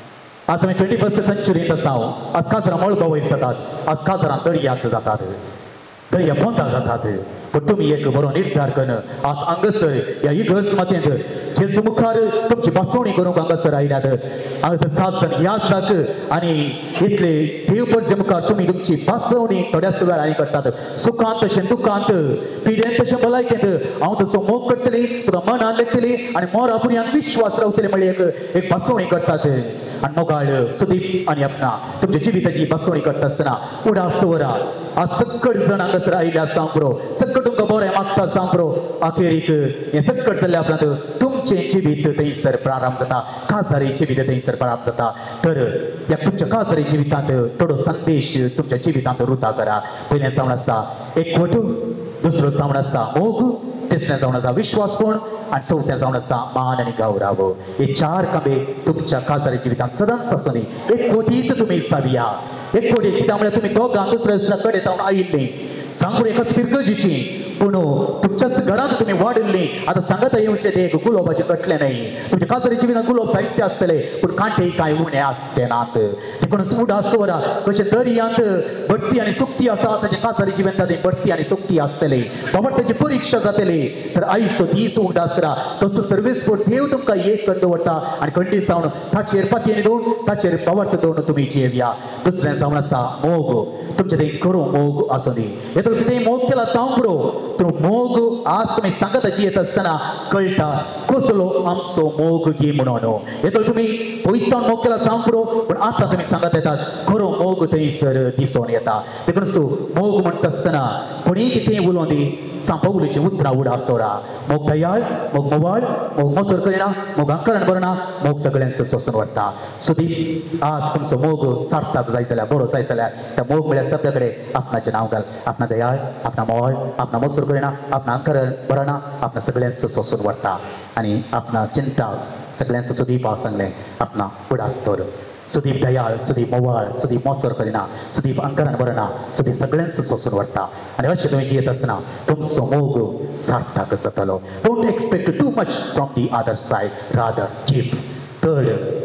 आज आमी 21st सेंचुरींत आसा आज काजरां मळगांव वयर जातात आज काजरां दर्यांत जातात दर्या पोंदा जातात पण तुम्ही एक बरो निर्धार कर आज हांगासर ह्या इगर्ज मातयेंत जेजू मुखार तुमची बसवणी करूंक हांगासर आयल्यात हांगासर 7 जाण या आसात आनी इतले देव परजे मुखार तुमी तुमची बसवणी थोड्याच वेळांनी करतात सुखांत तशें दुखांत पिड्यान तशें भलायकेंत हांव तसो मोग करतली तुका मनान लेखतली आनी मोरा पुरयान विश्वास रावतले म्हणल्यार एक बसवणी करतात आनी मोगाळ सुदीप आनी आपणा तुमच्या जिविताची बसवणी करता आसतना उडास दवरा आज सकट जण हांगासर आयल्या सांगरो सकट तुमकां बरें मागता सांगरो अखेरीक हें सकट जाल्ल्या उपरांत तुमचें जिवीत थंयसर प्रारंभ जाता काजारी जिवीत थंयसर प्रारंभ जाता तर ह्या तुमच्या काजारी जिवितांत थोडो संदेश तुमच्या जिवितांत रुता करा पयलें जावन आसा एकवट दुसरो जावन आसा मोग तिसरें जावन आसा विश्वासपण आनी चवथें जावन आसा मान आनी गौरव हे 4 कामे तुमच्या काजारी जिवितांत सदांच आसुनी एकवटीत तुमी साविया एकवटीत कित्याक म्हळ्यार तुमी दोगां दुसऱ्या कडेन जावन आयिल्लीं सांगून एकाच फिरगजीची पूण तुमच्याच घरांत तुमी वाडिल्लीं आतां सांगता येवचें ते गुलाबाचें कटलें न्हय तुमच्या काजारी जिवितांत गुलाब साहित्य आसतलें पूण कांटे कांय उणें आसचे नात देखून उडास दवरा कशें दर्यांत बडटी आनी सुक्ती आसा ताचे काजारी जिवितांत बडटी आनी सुक्ती आसतली बाबा ताची परीक्षा जातली तर आयचो दीस उडास करा तसो सर्वेस पूण देव तुमकां एक कर दवरता आनी खंडीत जावन ताचेर पातयेन दवरून ताचेर पवट दवरून तुमी जियेवया दुसरें जावन आसा मोग तुमचे थंय करूं मोग आसूं दी येतो कितें मोग केला सांगरो तूं मोग आज तुमी सांगता जियेत आसतना कळटा कसलो आमचो मोग घे म्हणून येतो तुमी पयसावन मोग केला सांगरो पूण आतां तुमी सांगत येतात खरो मोग थंयसर दिसून येता देखून मोग म्हणटा आसतना कोणी कितें उलोवन दी सांपवलीची उतरां उडास दवरा मोग दयाळ मोग मोवाळ मोग मोसोर करिना मोग अंकरण भरना मोग सगळ्यांचो सोसून व्हरता सुदीप आज तुमचो मोग सार्थक जाय जाल्यार बरो जाय जाल्यार त्या मोग म्हळ्यार शब्दा कडेन आपणाचें नांव घाल आपणा दयाळ आपणा मोवाळ आपणा मोसोर करिना आपणा अंकरण भरना आपणा सगळ्यांचो सोसून व्हरता आनी आपणा चिंता सगळ्यांचो सुदीप हांव सांगलें आपणा उडास दवर सुदीप दयाळ सुदीप मोवाळ सुदीप मोसोर करिना सुदीप अंकरण भरना सुदीप सगळ्यांचो सोसून व्हरता आनी अशें तुवें जियेत आसतना तुमचो मोग सार्थक जातलो don't expect too much from the other side rather give थर्ड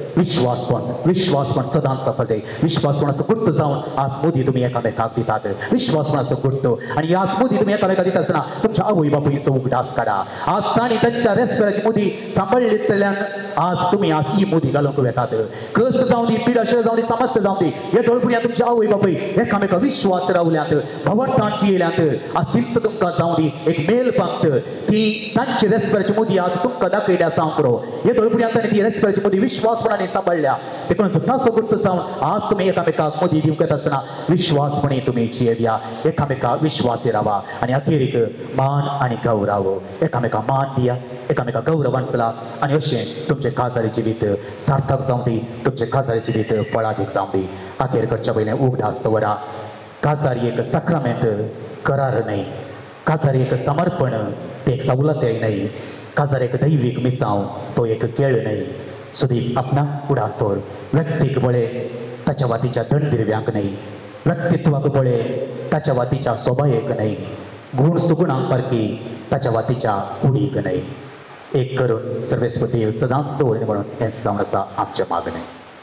विश्वासपण सदांच आसा ते विश्वासपणाचो गुट्ट जावन आज मोदी तुमी एकामेकाक दितात विश्वासपणाचो गुट्ट आनी आज मोदी तुमी एकामेकाक दिता आसतना तुमच्या आवय बापूयचो उगडास काडा आज तांणी तांच्या रेस्पेराची मोदी सांबाळिल्ल्यान आज तुमी आज ही मोदी घालूंक येतात कश्ट जावं दी पिडाशय जावं दी समस्या जावं दी हे दोळपुण्यां तुमच्या आवय बापूय एकामेका विश्वास रावल्यात भावार्थांत जियेल्यात आज तिंच तुमकां जावं दी एक मेल पंक्त ती तांची रेस्पेराची मोदी आज तुमकां दाखयल्या सांगरो हे दोळपुण्यां तांणी ती रेस्पेराची मोदी विश्वासपणाने सांबाळल्या देखून सुद्दां गुट्ट जावन आज तुमी एकामेकाक मोदी दिवंक येता आसतना विश्वासपणी तुमी जियेवया एकामेकाक विश्वासी रावा आनी अखेरीक मान आनी गौरव एकामेकाक मान दिया एकामेकाक गौरवान चला आनी अशें तुमचें काजारी जिवीत सार्थक जावं दी तुमचें काजारी जिवीत फळादीक जावं दी अखेर करच्या पयलें उगडास दवरा काजारी एक सक्रामेंत करार न्हय काजारी एक समर्पण तें एक सवलतय न्हय काजार एक दैवीक मिसांव तो एक खेळ न्हय सुदीप आपणा उडास दवर व्यक्तीक बळे ताच्या वातीच्या दंडिरव्यांक न्हय व्यक्तित्वाक बळे ताच्या वातीच्या सोबायेक न्हय गुण सुगुणांक पारकी ताच्या वातीच्या कुडीक न्हय एक करून सर्वेस्पती सदांच दवरणी म्हणून हें जावन आसा आमचें मागणें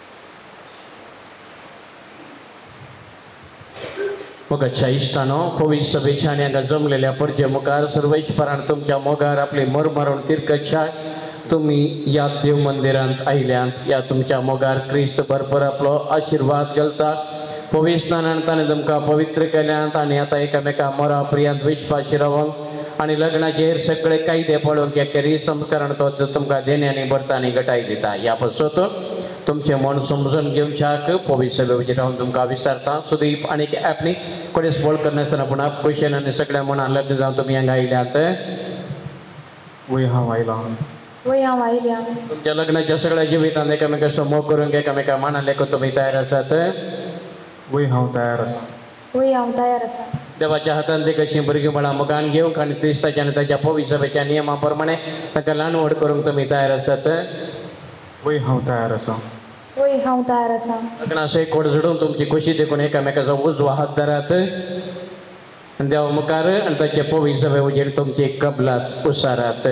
मोगाच्या इश्टानो पवित्र सभेच्या आनी हांगा जमलेल्या परजे मुखार सर्व इश्वरान तुमच्या मोगार आपली मरमरून तिरकच्छा तुम्ही या देव मंदिरांत आयल्यांत या तुमच्या मोगार क्रिस्त भरपूर आपलो आशिर्वाद घालता पवित्र स्नानान ताणें तुमकां पवित्र केल्यांत आनी आतां एकामेका मोरा प्रियांत विश्वासी रावंक आनी लग्नाचेर सगळे कायदे पळोवंक एकेरी संस्कारण तो तुमकां देण्यांनी भरतानी घटाय दिता ह्या पासत तुमचें मन समजून घेवच्याक पवित्र सभेचेर रावन तुमकां विचारता सुदीप आनी आपली कडेन स्पॉल करनासतना पूण खुशेन आनी सगळ्या मनान लग्न जावन तुमी हांगा आयल्यात वय हांव आयलां वय हांव आयल्या तुमच्या लग्नाच्या सगळ्या जिवितांत एकामेकांचो मोग करूंक एकामेका मानान लेखो तुम्ही तयार आसात वय हांव तयार आसा वय हांव तयार आसा देवाच्या हातान ते कशी भुरगीपणां मुखान घेवंक आनी क्रिस्ताच्या आनी ताच्या पवित्र सभेच्या नियमा प्रमाणे ताका ल्हान व्हड करूंक तुम्ही तयार आसात वय हांव तयार आसा वय हांव तयार आसा लग्नाचो एक कोड जोडून तुमची खुशी देखून एकामेकाचो उजवा हात धरात देवा मुखार आनी ताचे पवित्र सभे उजेड तुमची कबलात उसारात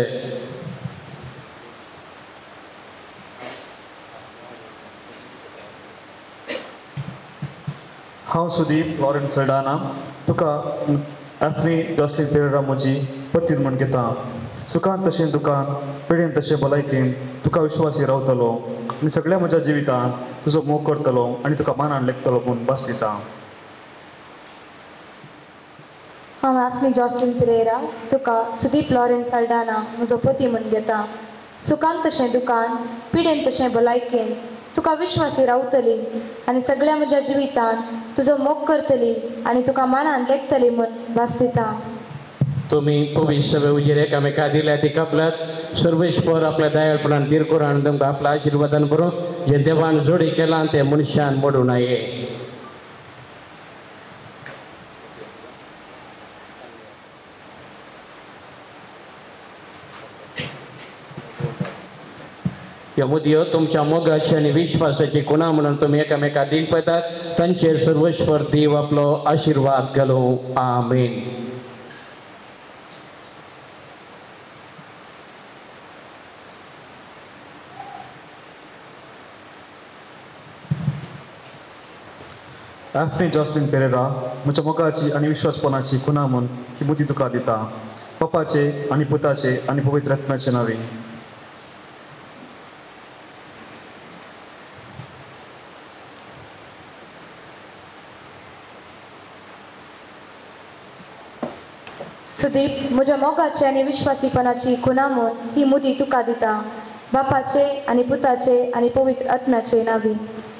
हांव सुदीप लॉरेन्स सल्डाना तुका एफ्नी जॉस्लिन पेरेरा म्हजी पत्नी म्हण घेता सुखान तशें दुखान पिडेन तशें भलायकेन तुका विश्वासी रावतलो आनी सगळ्या म्हज्या जिवितांत तुजो मोग करतलो आनी तुका मानान लेखतलो म्हूण भास दिता हांव एफ्नी जॉस्लिन पेरेरा तुका सुदीप लॉरेन्स साल्डाना म्हजो पती म्हूण घेता सुखान तशें दुखान पिडेन तशें भलायकेन तुका विश्वासी रावतली आनी सगळ्या म्हज्या जिवितांत तुजो मोग करतली आनी तुका मानान लेखतली म्हूण भास दिता तुम्ही पवित्र सभे उजेड एकामेका दिल्या ती कपलात सर्वेश्वर आपल्या दयाळपणान तिरकोर आनी तुमकां आपल्या आशिर्वादान बरोवन जे देवान जोडी केलां ते मनशान मोडूं नये ह्यो मुदयो तुमच्या मोगाची आनी विश्वासाची खुणा म्हणून तुम्ही एकामेका दिक पळयतात तांचेर सर्वेश्वर देव आपलो आशिर्वाद घालूं आमीन एफ्नी जॉस्लिन पेरेरा म्हज्या मोगाची आनी विश्वासपणाची खुणा म्हूण ही मुदी तुका दिता बापाचे आनी पुताचे आनी पवित्र आत्म्याचे नांवे सुदीप म्हज्या मोगाची आनी विश्वासीपणाची खुणा म्हूण ही मुदी तुका दिता बापाचे आनी पुताचे आनी पवित्र आत्म्याचे नांवी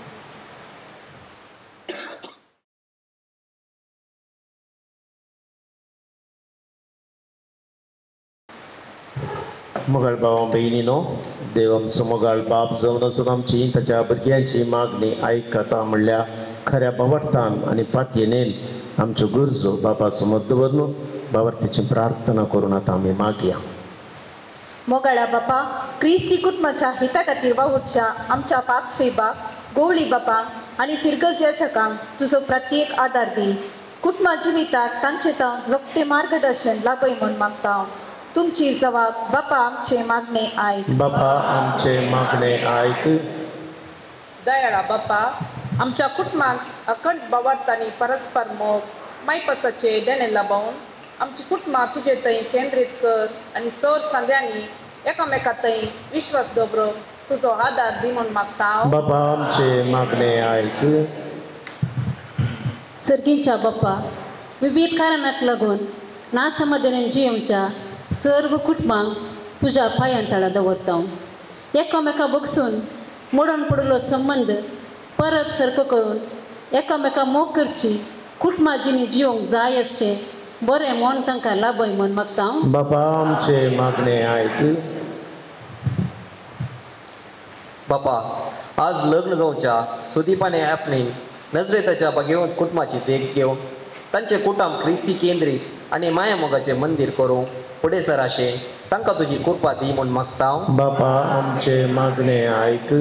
मोगाळ भावा बहिणीनो देव आमचो मोगाळ बाप जावन आसून आमची ताच्या भुरग्यांची मागणी आयकता म्हणल्यार खऱ्या बावर्थान आनी पातयेनेन आमच्यो गरजो बापा समोर दवरून बावर्तीची प्रार्थना करून आतां आमी मागया मोगाळा बापा क्रिस्ती कुटुंबाच्या हिता खातीर वावुरच्या आमच्या पाप सेवाक गोवळी बापा आनी फिरगज ह्या सकांक तुजो प्रत्येक आदार दी कुटुंबा जिविताक तांचे जगते मार्गदर्शन लाभय म्हूण मागता तुमची जबाब बापा आमचे मागणे आयक बापा आमचे मागणे आयक दयाळा बापा आमच्या कुटुंबाक अखंड बावार्थांनी परस्पर मोग मायपसाचे देणे लाभून आमची कुटुंबां तुजे थंय केंद्रीत कर आनी सर सांद्यांनी एकामेका थंय विश्वास दवरून तुजो आदार दी म्हूण मागता बापा आमचे मागणे आयक सर्गीच्या बाप्पा विविध कारणाक लागून नासमाधानान जियोवच्या सर्व कुटुंबांक तुज्या पांयां तळा दवरता एकामेका बगसून मोडून पडिल्लो संबंद परत सरको करून एकामेका मोग करची कुटुंबां जिणी जियोंक जाय अशें बरें मन तांकां लाभय म्हूण मागता बापा आमचे मागणे आयक बापा आज लग्न जावच्या सुदीपाने आपणे नजरेताच्या बागेवंत कुटुंबाची देख घेवन तांचे कुटुंब क्रिस्ती केंद्रीत आनी माया मोगाचें मंदीर करूंक फुडें सराशें तांकां तुजी कृपा दी म्हूण मागता बापा आमचे मागणे आयक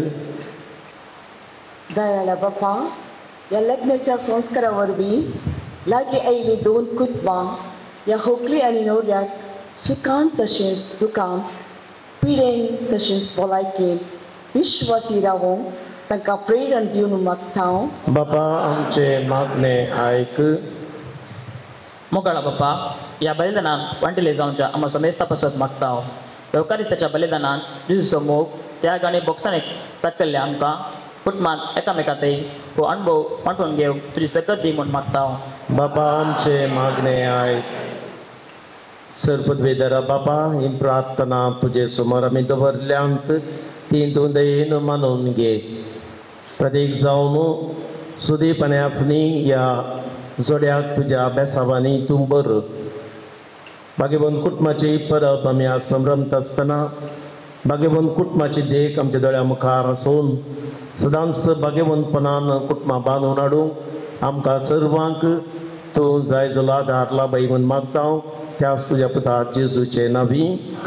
दयाळा बापा ह्या लग्नाच्या संस्कारा वरवीं लागीं आयिल्लीं दोन कुटुंबां ह्या व्हंकले आनी न्हवऱ्याक सुखान तशेंच दुखान पिडेन तशेंच भलायकेन विश्वासी रावूंक तांकां प्रेरण दिवन मागता बापा आमचे मागणे आयक मोगाळा बाप्पा ह्या बलिदानान वांटिले जावच्या आमचो समेस्ता पसत मागता वेवकारिस्ताच्या बलिदानान जिजूचो मोग त्याग आनी बोक्सांनी साकल्ले आमकां कुटुंबांत एकामेकांतय हो अणभव वांटून घेवंक तुजी सकत दी म्हूण मागता बापा आमचे मागणे आयक सरपदवेदरा बापा ही प्रार्थना तुजे समोर आमी दवरल्यांत ती तूं दयेन मानून घे प्रत्येक जावन सुदीप आनी आपणी ह्या जोड्याक तुज्या बेसावांनी तूं बर बागेबंद कुटुंबाची परब आमी आज संभ्रमत आसतना भाग्यवंत कुटुंबाची देख आमच्या दोळ्या मुखार आसून सदांच भाग्यवंतपणान कुटुंबां बांदून हाडूंक आमकां सर्वांक तूं जाय जालो आदार लाभय म्हूण मागता त्याच तुज्या पुता जेजूचे नांवी.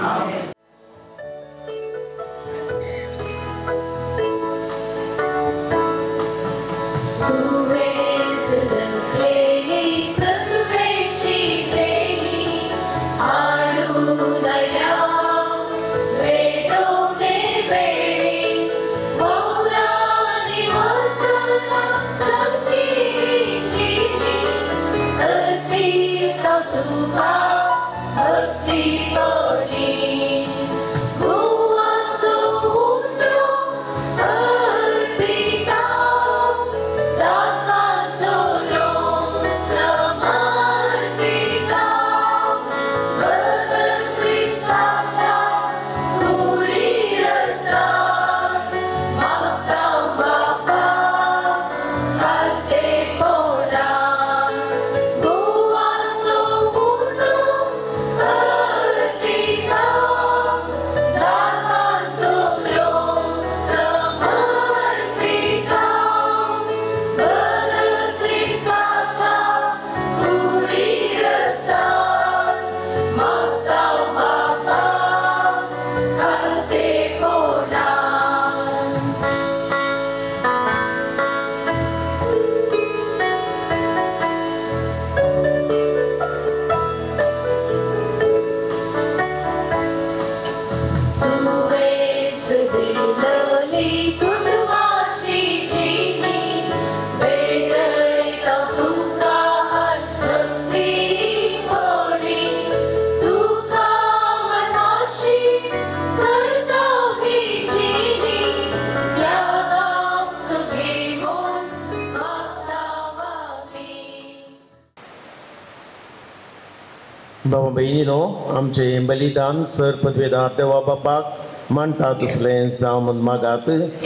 भावा बहिणीनो आमचे बलिदान सर पदवेदार देवा बापाक मानता तसलें जावं म्हूण मागात.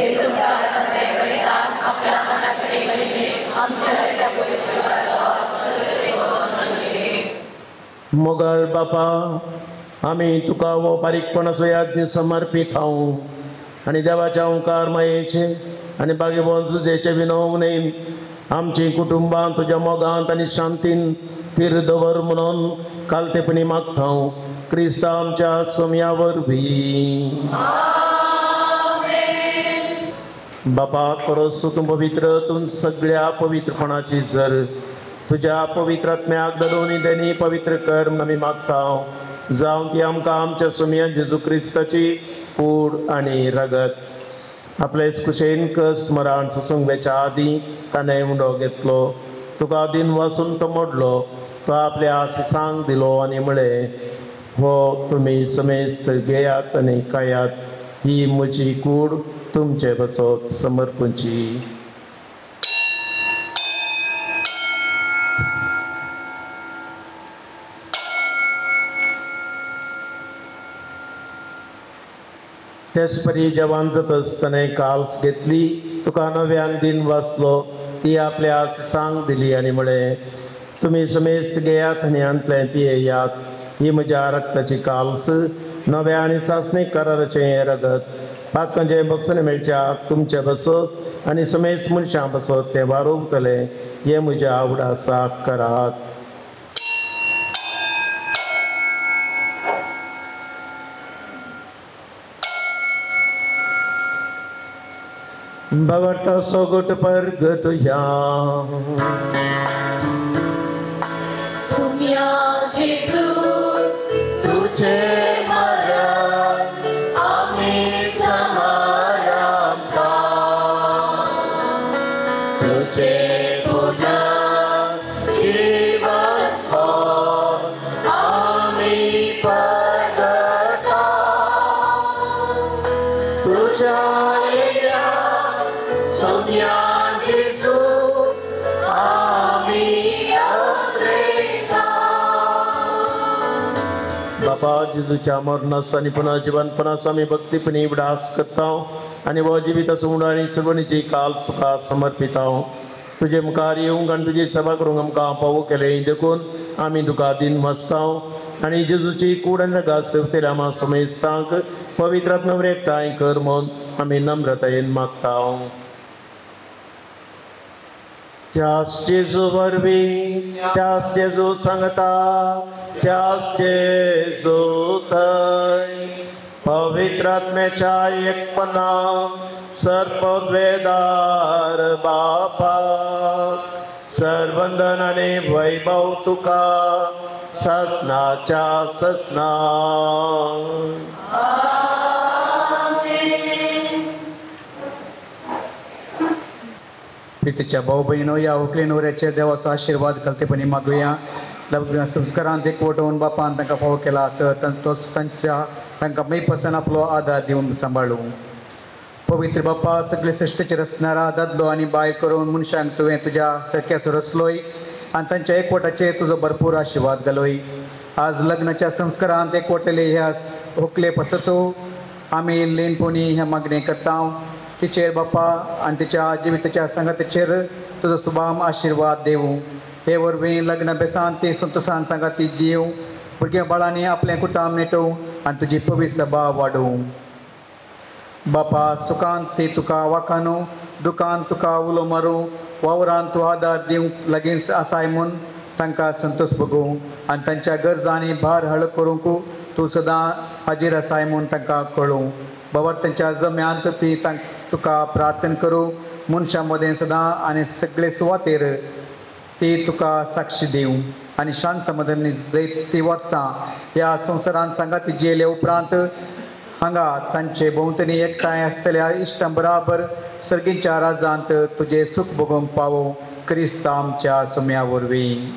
मोगल बापा आमी तुका हो बारीकपणाचो याज्ञ समर्पीत हांव आनी देवाच्या ओंकार मायेचे आनी भाग्यवंत जुजेचे विनवणेन आमची कुटुंबां तुज्या मोगांत आनी शांतीन तीर दवर म्हणून कालतेपणी मागता हांव क्रिस्ता आमच्या सोम्या वरवीं. बापा परस तूं पवित्र तूं सगळ्या पवित्रपणाची जर तुज्या पवित्र आत्म्याक धरून देणी पवित्र कर म्हूण आमी मागता हांव जावं ती आमकां आमच्या सोम्या जेजू क्रिस्ताची कूड आनी रगत आपलेच कुशेन कस मरण सोसूंक वेच्या आदीं ताणें उंडो घेतलो तुका दिन वाचून तो मोडलो तो आपल्या आशिसांक दिलो आनी म्हळें हो तुमी समेस्त घेयात आनी खायात ही म्हजी कूड तुमचे बसत समर्पूची. तेच परी जेवण जातच ताणें काल्स घेतली तुका नव्यान दिन वाचलो ती आपल्या आशिसांक दिली आनी म्हळें तुमी समेस्त घेयात आनी अंतलें पियेयात ही म्हज्या रक्ताची काल्स नव्या आनी सासणीक कराराचें रगत पाकांचे बक्षण मेळच्या तुमचे बसत आनी समेस्त मनशां बसत तें वारोवतले हे म्हज्या आवडासा करात. भगवता सोगट परगट ह्या सुम्या जेजू तुझे मरण आम्ही समारंभा तुझे पुन्हा जीवन हो आम्ही परगटा तुझ्या सोम्या जेजू आम्ही अत्रेता. बापा जेजूच्या मरणास आनी पुन्हा जिवंतपणास आमी भक्तीपणी विडास करता आनी हो जिवीत आसूं आनी सर्वणीची काल तुका समर्पिता तुझे मुखार येवंक आनी तुजी सभा करूंक आमकां पावो केलें देखून आमी तुका दिन वाचतांव आनी जेजूची कूड आनी रगास सेवतेल्या आमा सुमेस्तांक पवित्र आत्म्यावर एकठांय कर म्हूण आमी नम्रतायेन मागतांव. त्याच जेजू वरवीं त्याच जेजू सांगता त्याच जेजू थंय पवित्र आत्म्याच्या एकपणा सर्पवेदार बापा सर्वंदन आनी वैभव तुका ससनाच्या ससना. प्रितीच्या भाऊ बहिणीनो या हुकले नवऱ्याच्या देवाचा आशीर्वाद घालतेपणी मागूया. संस्कारांत एकवटून बापान तांकां फावो केला तर तांकां मैपसन आपलो आदार दिवन सांबाळू. पवित्र बाप्पा सगळे सृश्टीचेर असणारा दादलो आनी बायल करून मनशांक तुवें तुज्या सख्यासो रचलोय आनी तांच्या एकवटाचेर तुजो भरपूर आशिर्वाद घालोय. आज लग्नाच्या संस्कारांत एकवटलेले ह्या हुकले पसतो आमी लेनपणी ह्या मागणी करता. तिचेर बाप्पा आनी तिच्या जिविताच्या संगतीचेर तुजो सुभाम आशिर्वाद देवू. हे वरवीं लग्न बेसान ती संतोशान सांगाती जीव भुरग्या बाळांनी आपलें कुटुंब नेटोव आनी तुजी पवित्र सभा वाडोवं. बापा सुखांत ती तुका वाखानो दुखांत तुका उलो मारूं वावरांत तूं आदार दिवंक लागीं आसाय म्हूण तांकां संतोश भोगूं आनी तांच्या गरजांनी भार हळ करूंक तूं सदां हाजीर आसाय म्हूण तांकां कळूं. बाबा तांच्या जम्यांत ती तुका प्रार्थना करूं मनशां मदें सदां आनी सगळे सुवातेर ती तुका साक्षी दिवं आनी शांत समाधानी जायतीं वर्सां ह्या संवसारांत सांगाती जियेले उपरांत हांगा तांचे भोंवतणी एकठांय आसतल्या इश्टां बराबर सर्गीच्या राजांत तुजें सूख भोगूंक पावो क्रिस्त आमच्या सुम्या वरवीं.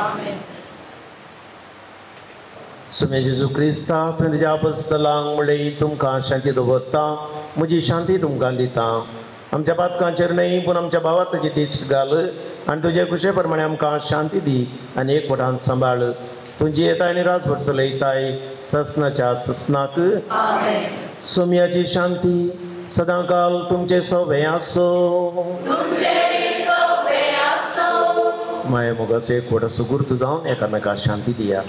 सुमे जेजू क्रिस्ता तुज्या अपस्तलांक म्हणले तुमकां शांती दवरता म्हजी शांती तुमकां दिता. आमच्या पातकांचेर न्हय पूण आमच्या भावाताची दिश्ट घाल आनी तुजे कुशे प्रमाणे आमकां शांती दी आनी एकवटान सांबाळ. तुजी येताय आनी रासभर चलयताय ससनाच्या ससनाक. सोम्याची शांती सदां काल तुमचे सोबे आसो. माये मोगाचो एकवट सुगुर्त जावन एकामेकाक शांती दिया.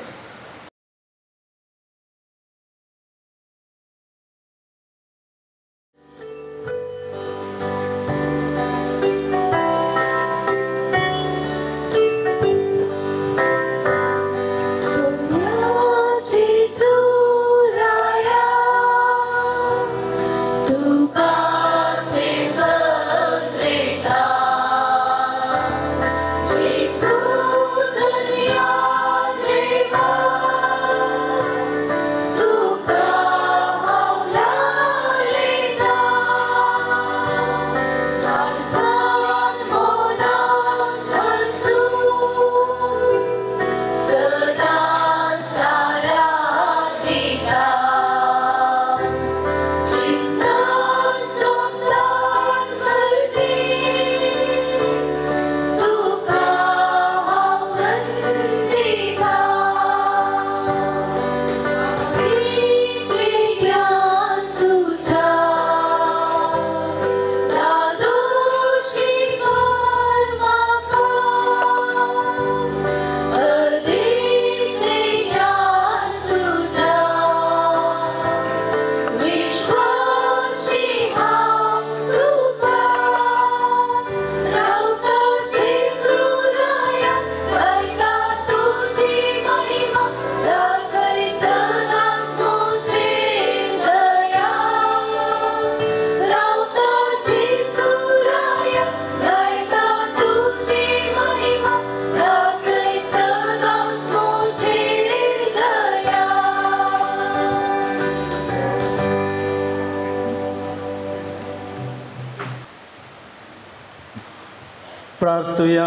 प्रार्थया.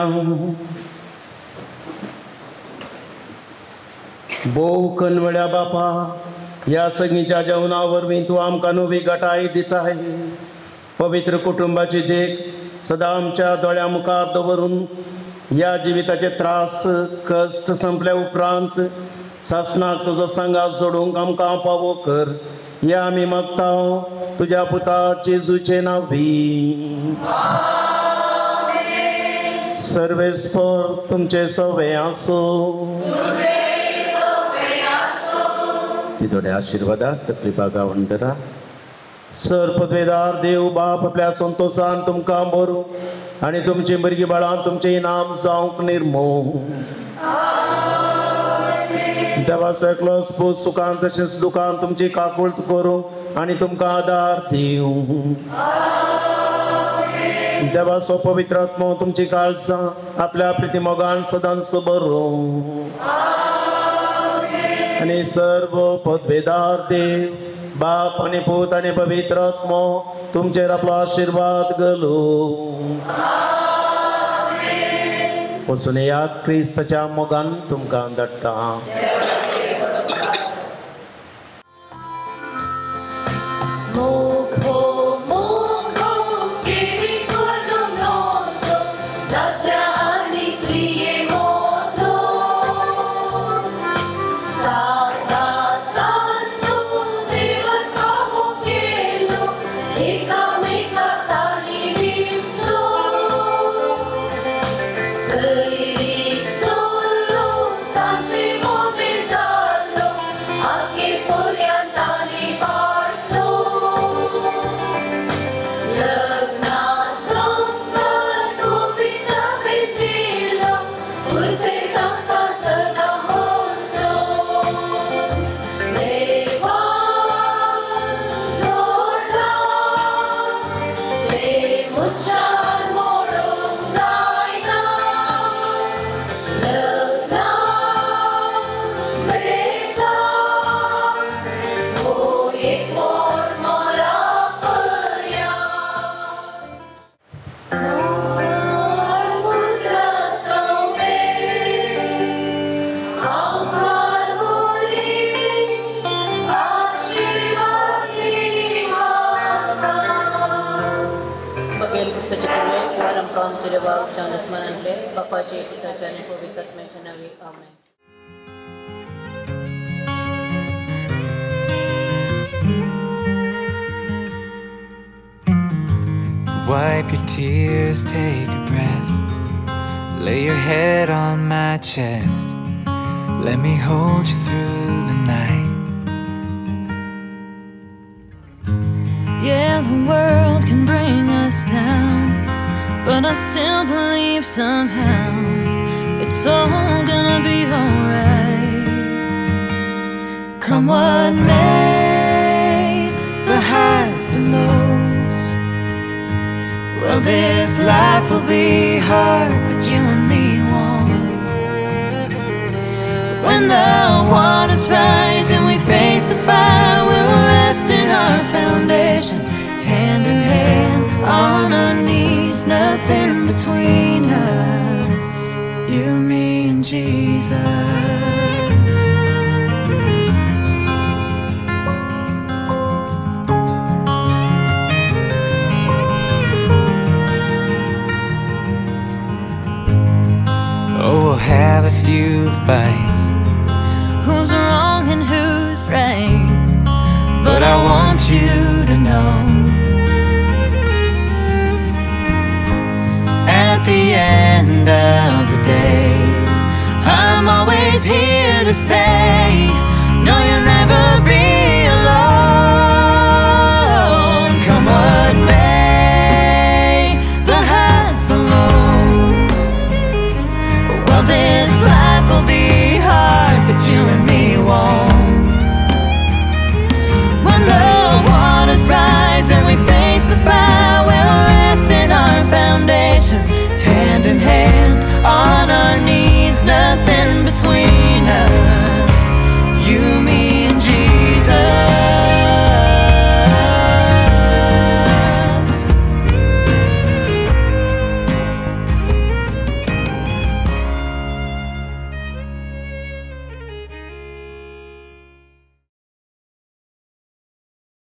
भोव कनवड्या बापा ह्या सगळीच्या जेवणा वरवीं तूं आमकां नवी घटाय दिताय. पवित्र कुटुंबाची देख सदां आमच्या दोळ्या मुखार दवरून ह्या जिविताचे त्रास कश्ट संपल्या उपरांत सासनाक तुजो सांगात जोडूंक आमकां पावो कर. हे आमी मागता तुज्या पुता जेजूचे नांवी. सर्वेस्पर तुमचे सवे आसो ती थोड्या आशिर्वादात कृपा गावंडरा सर पदवेदार देव बाप आपल्या संतोषान तुमकां बरो आनी तुमची भुरगीं बाळां तुमचे इनाम जावंक निर्मोळ देवाचो एकलो स्पूत सुखान तशेंच दुखान तुमची काकुळट करूं आनी तुमकां आदार दिवं देवाचो पवित्र आत्मो तुमची काळजां आपल्या प्रिती मोगान सदांच बरो आनी सर्व पदवेदार देव बाप आनी पूत आनी पवित्र आत्मो तुमचेर आपलो आशिर्वाद घालूं वचून याद क्रिस्ताच्या मोगान तुमकां धाडटा Wipe your tears, take a breath. Lay your head on my chest. Let me hold you through the night. Yeah, the world can bring us down, but I still believe somehow it's all gonna be alright. Come what may, the highs, the lows. Well, this life will be hard, but you and me won't. When the waters rise and we face the fire, we'll rest in our foundation, hand in hand, on our knees, nothing between us, you, me, and Jesus. Oh, we'll have a few fights. Who's wrong and who's right? But I want you to know, at the end of the day, I'm always here to stay.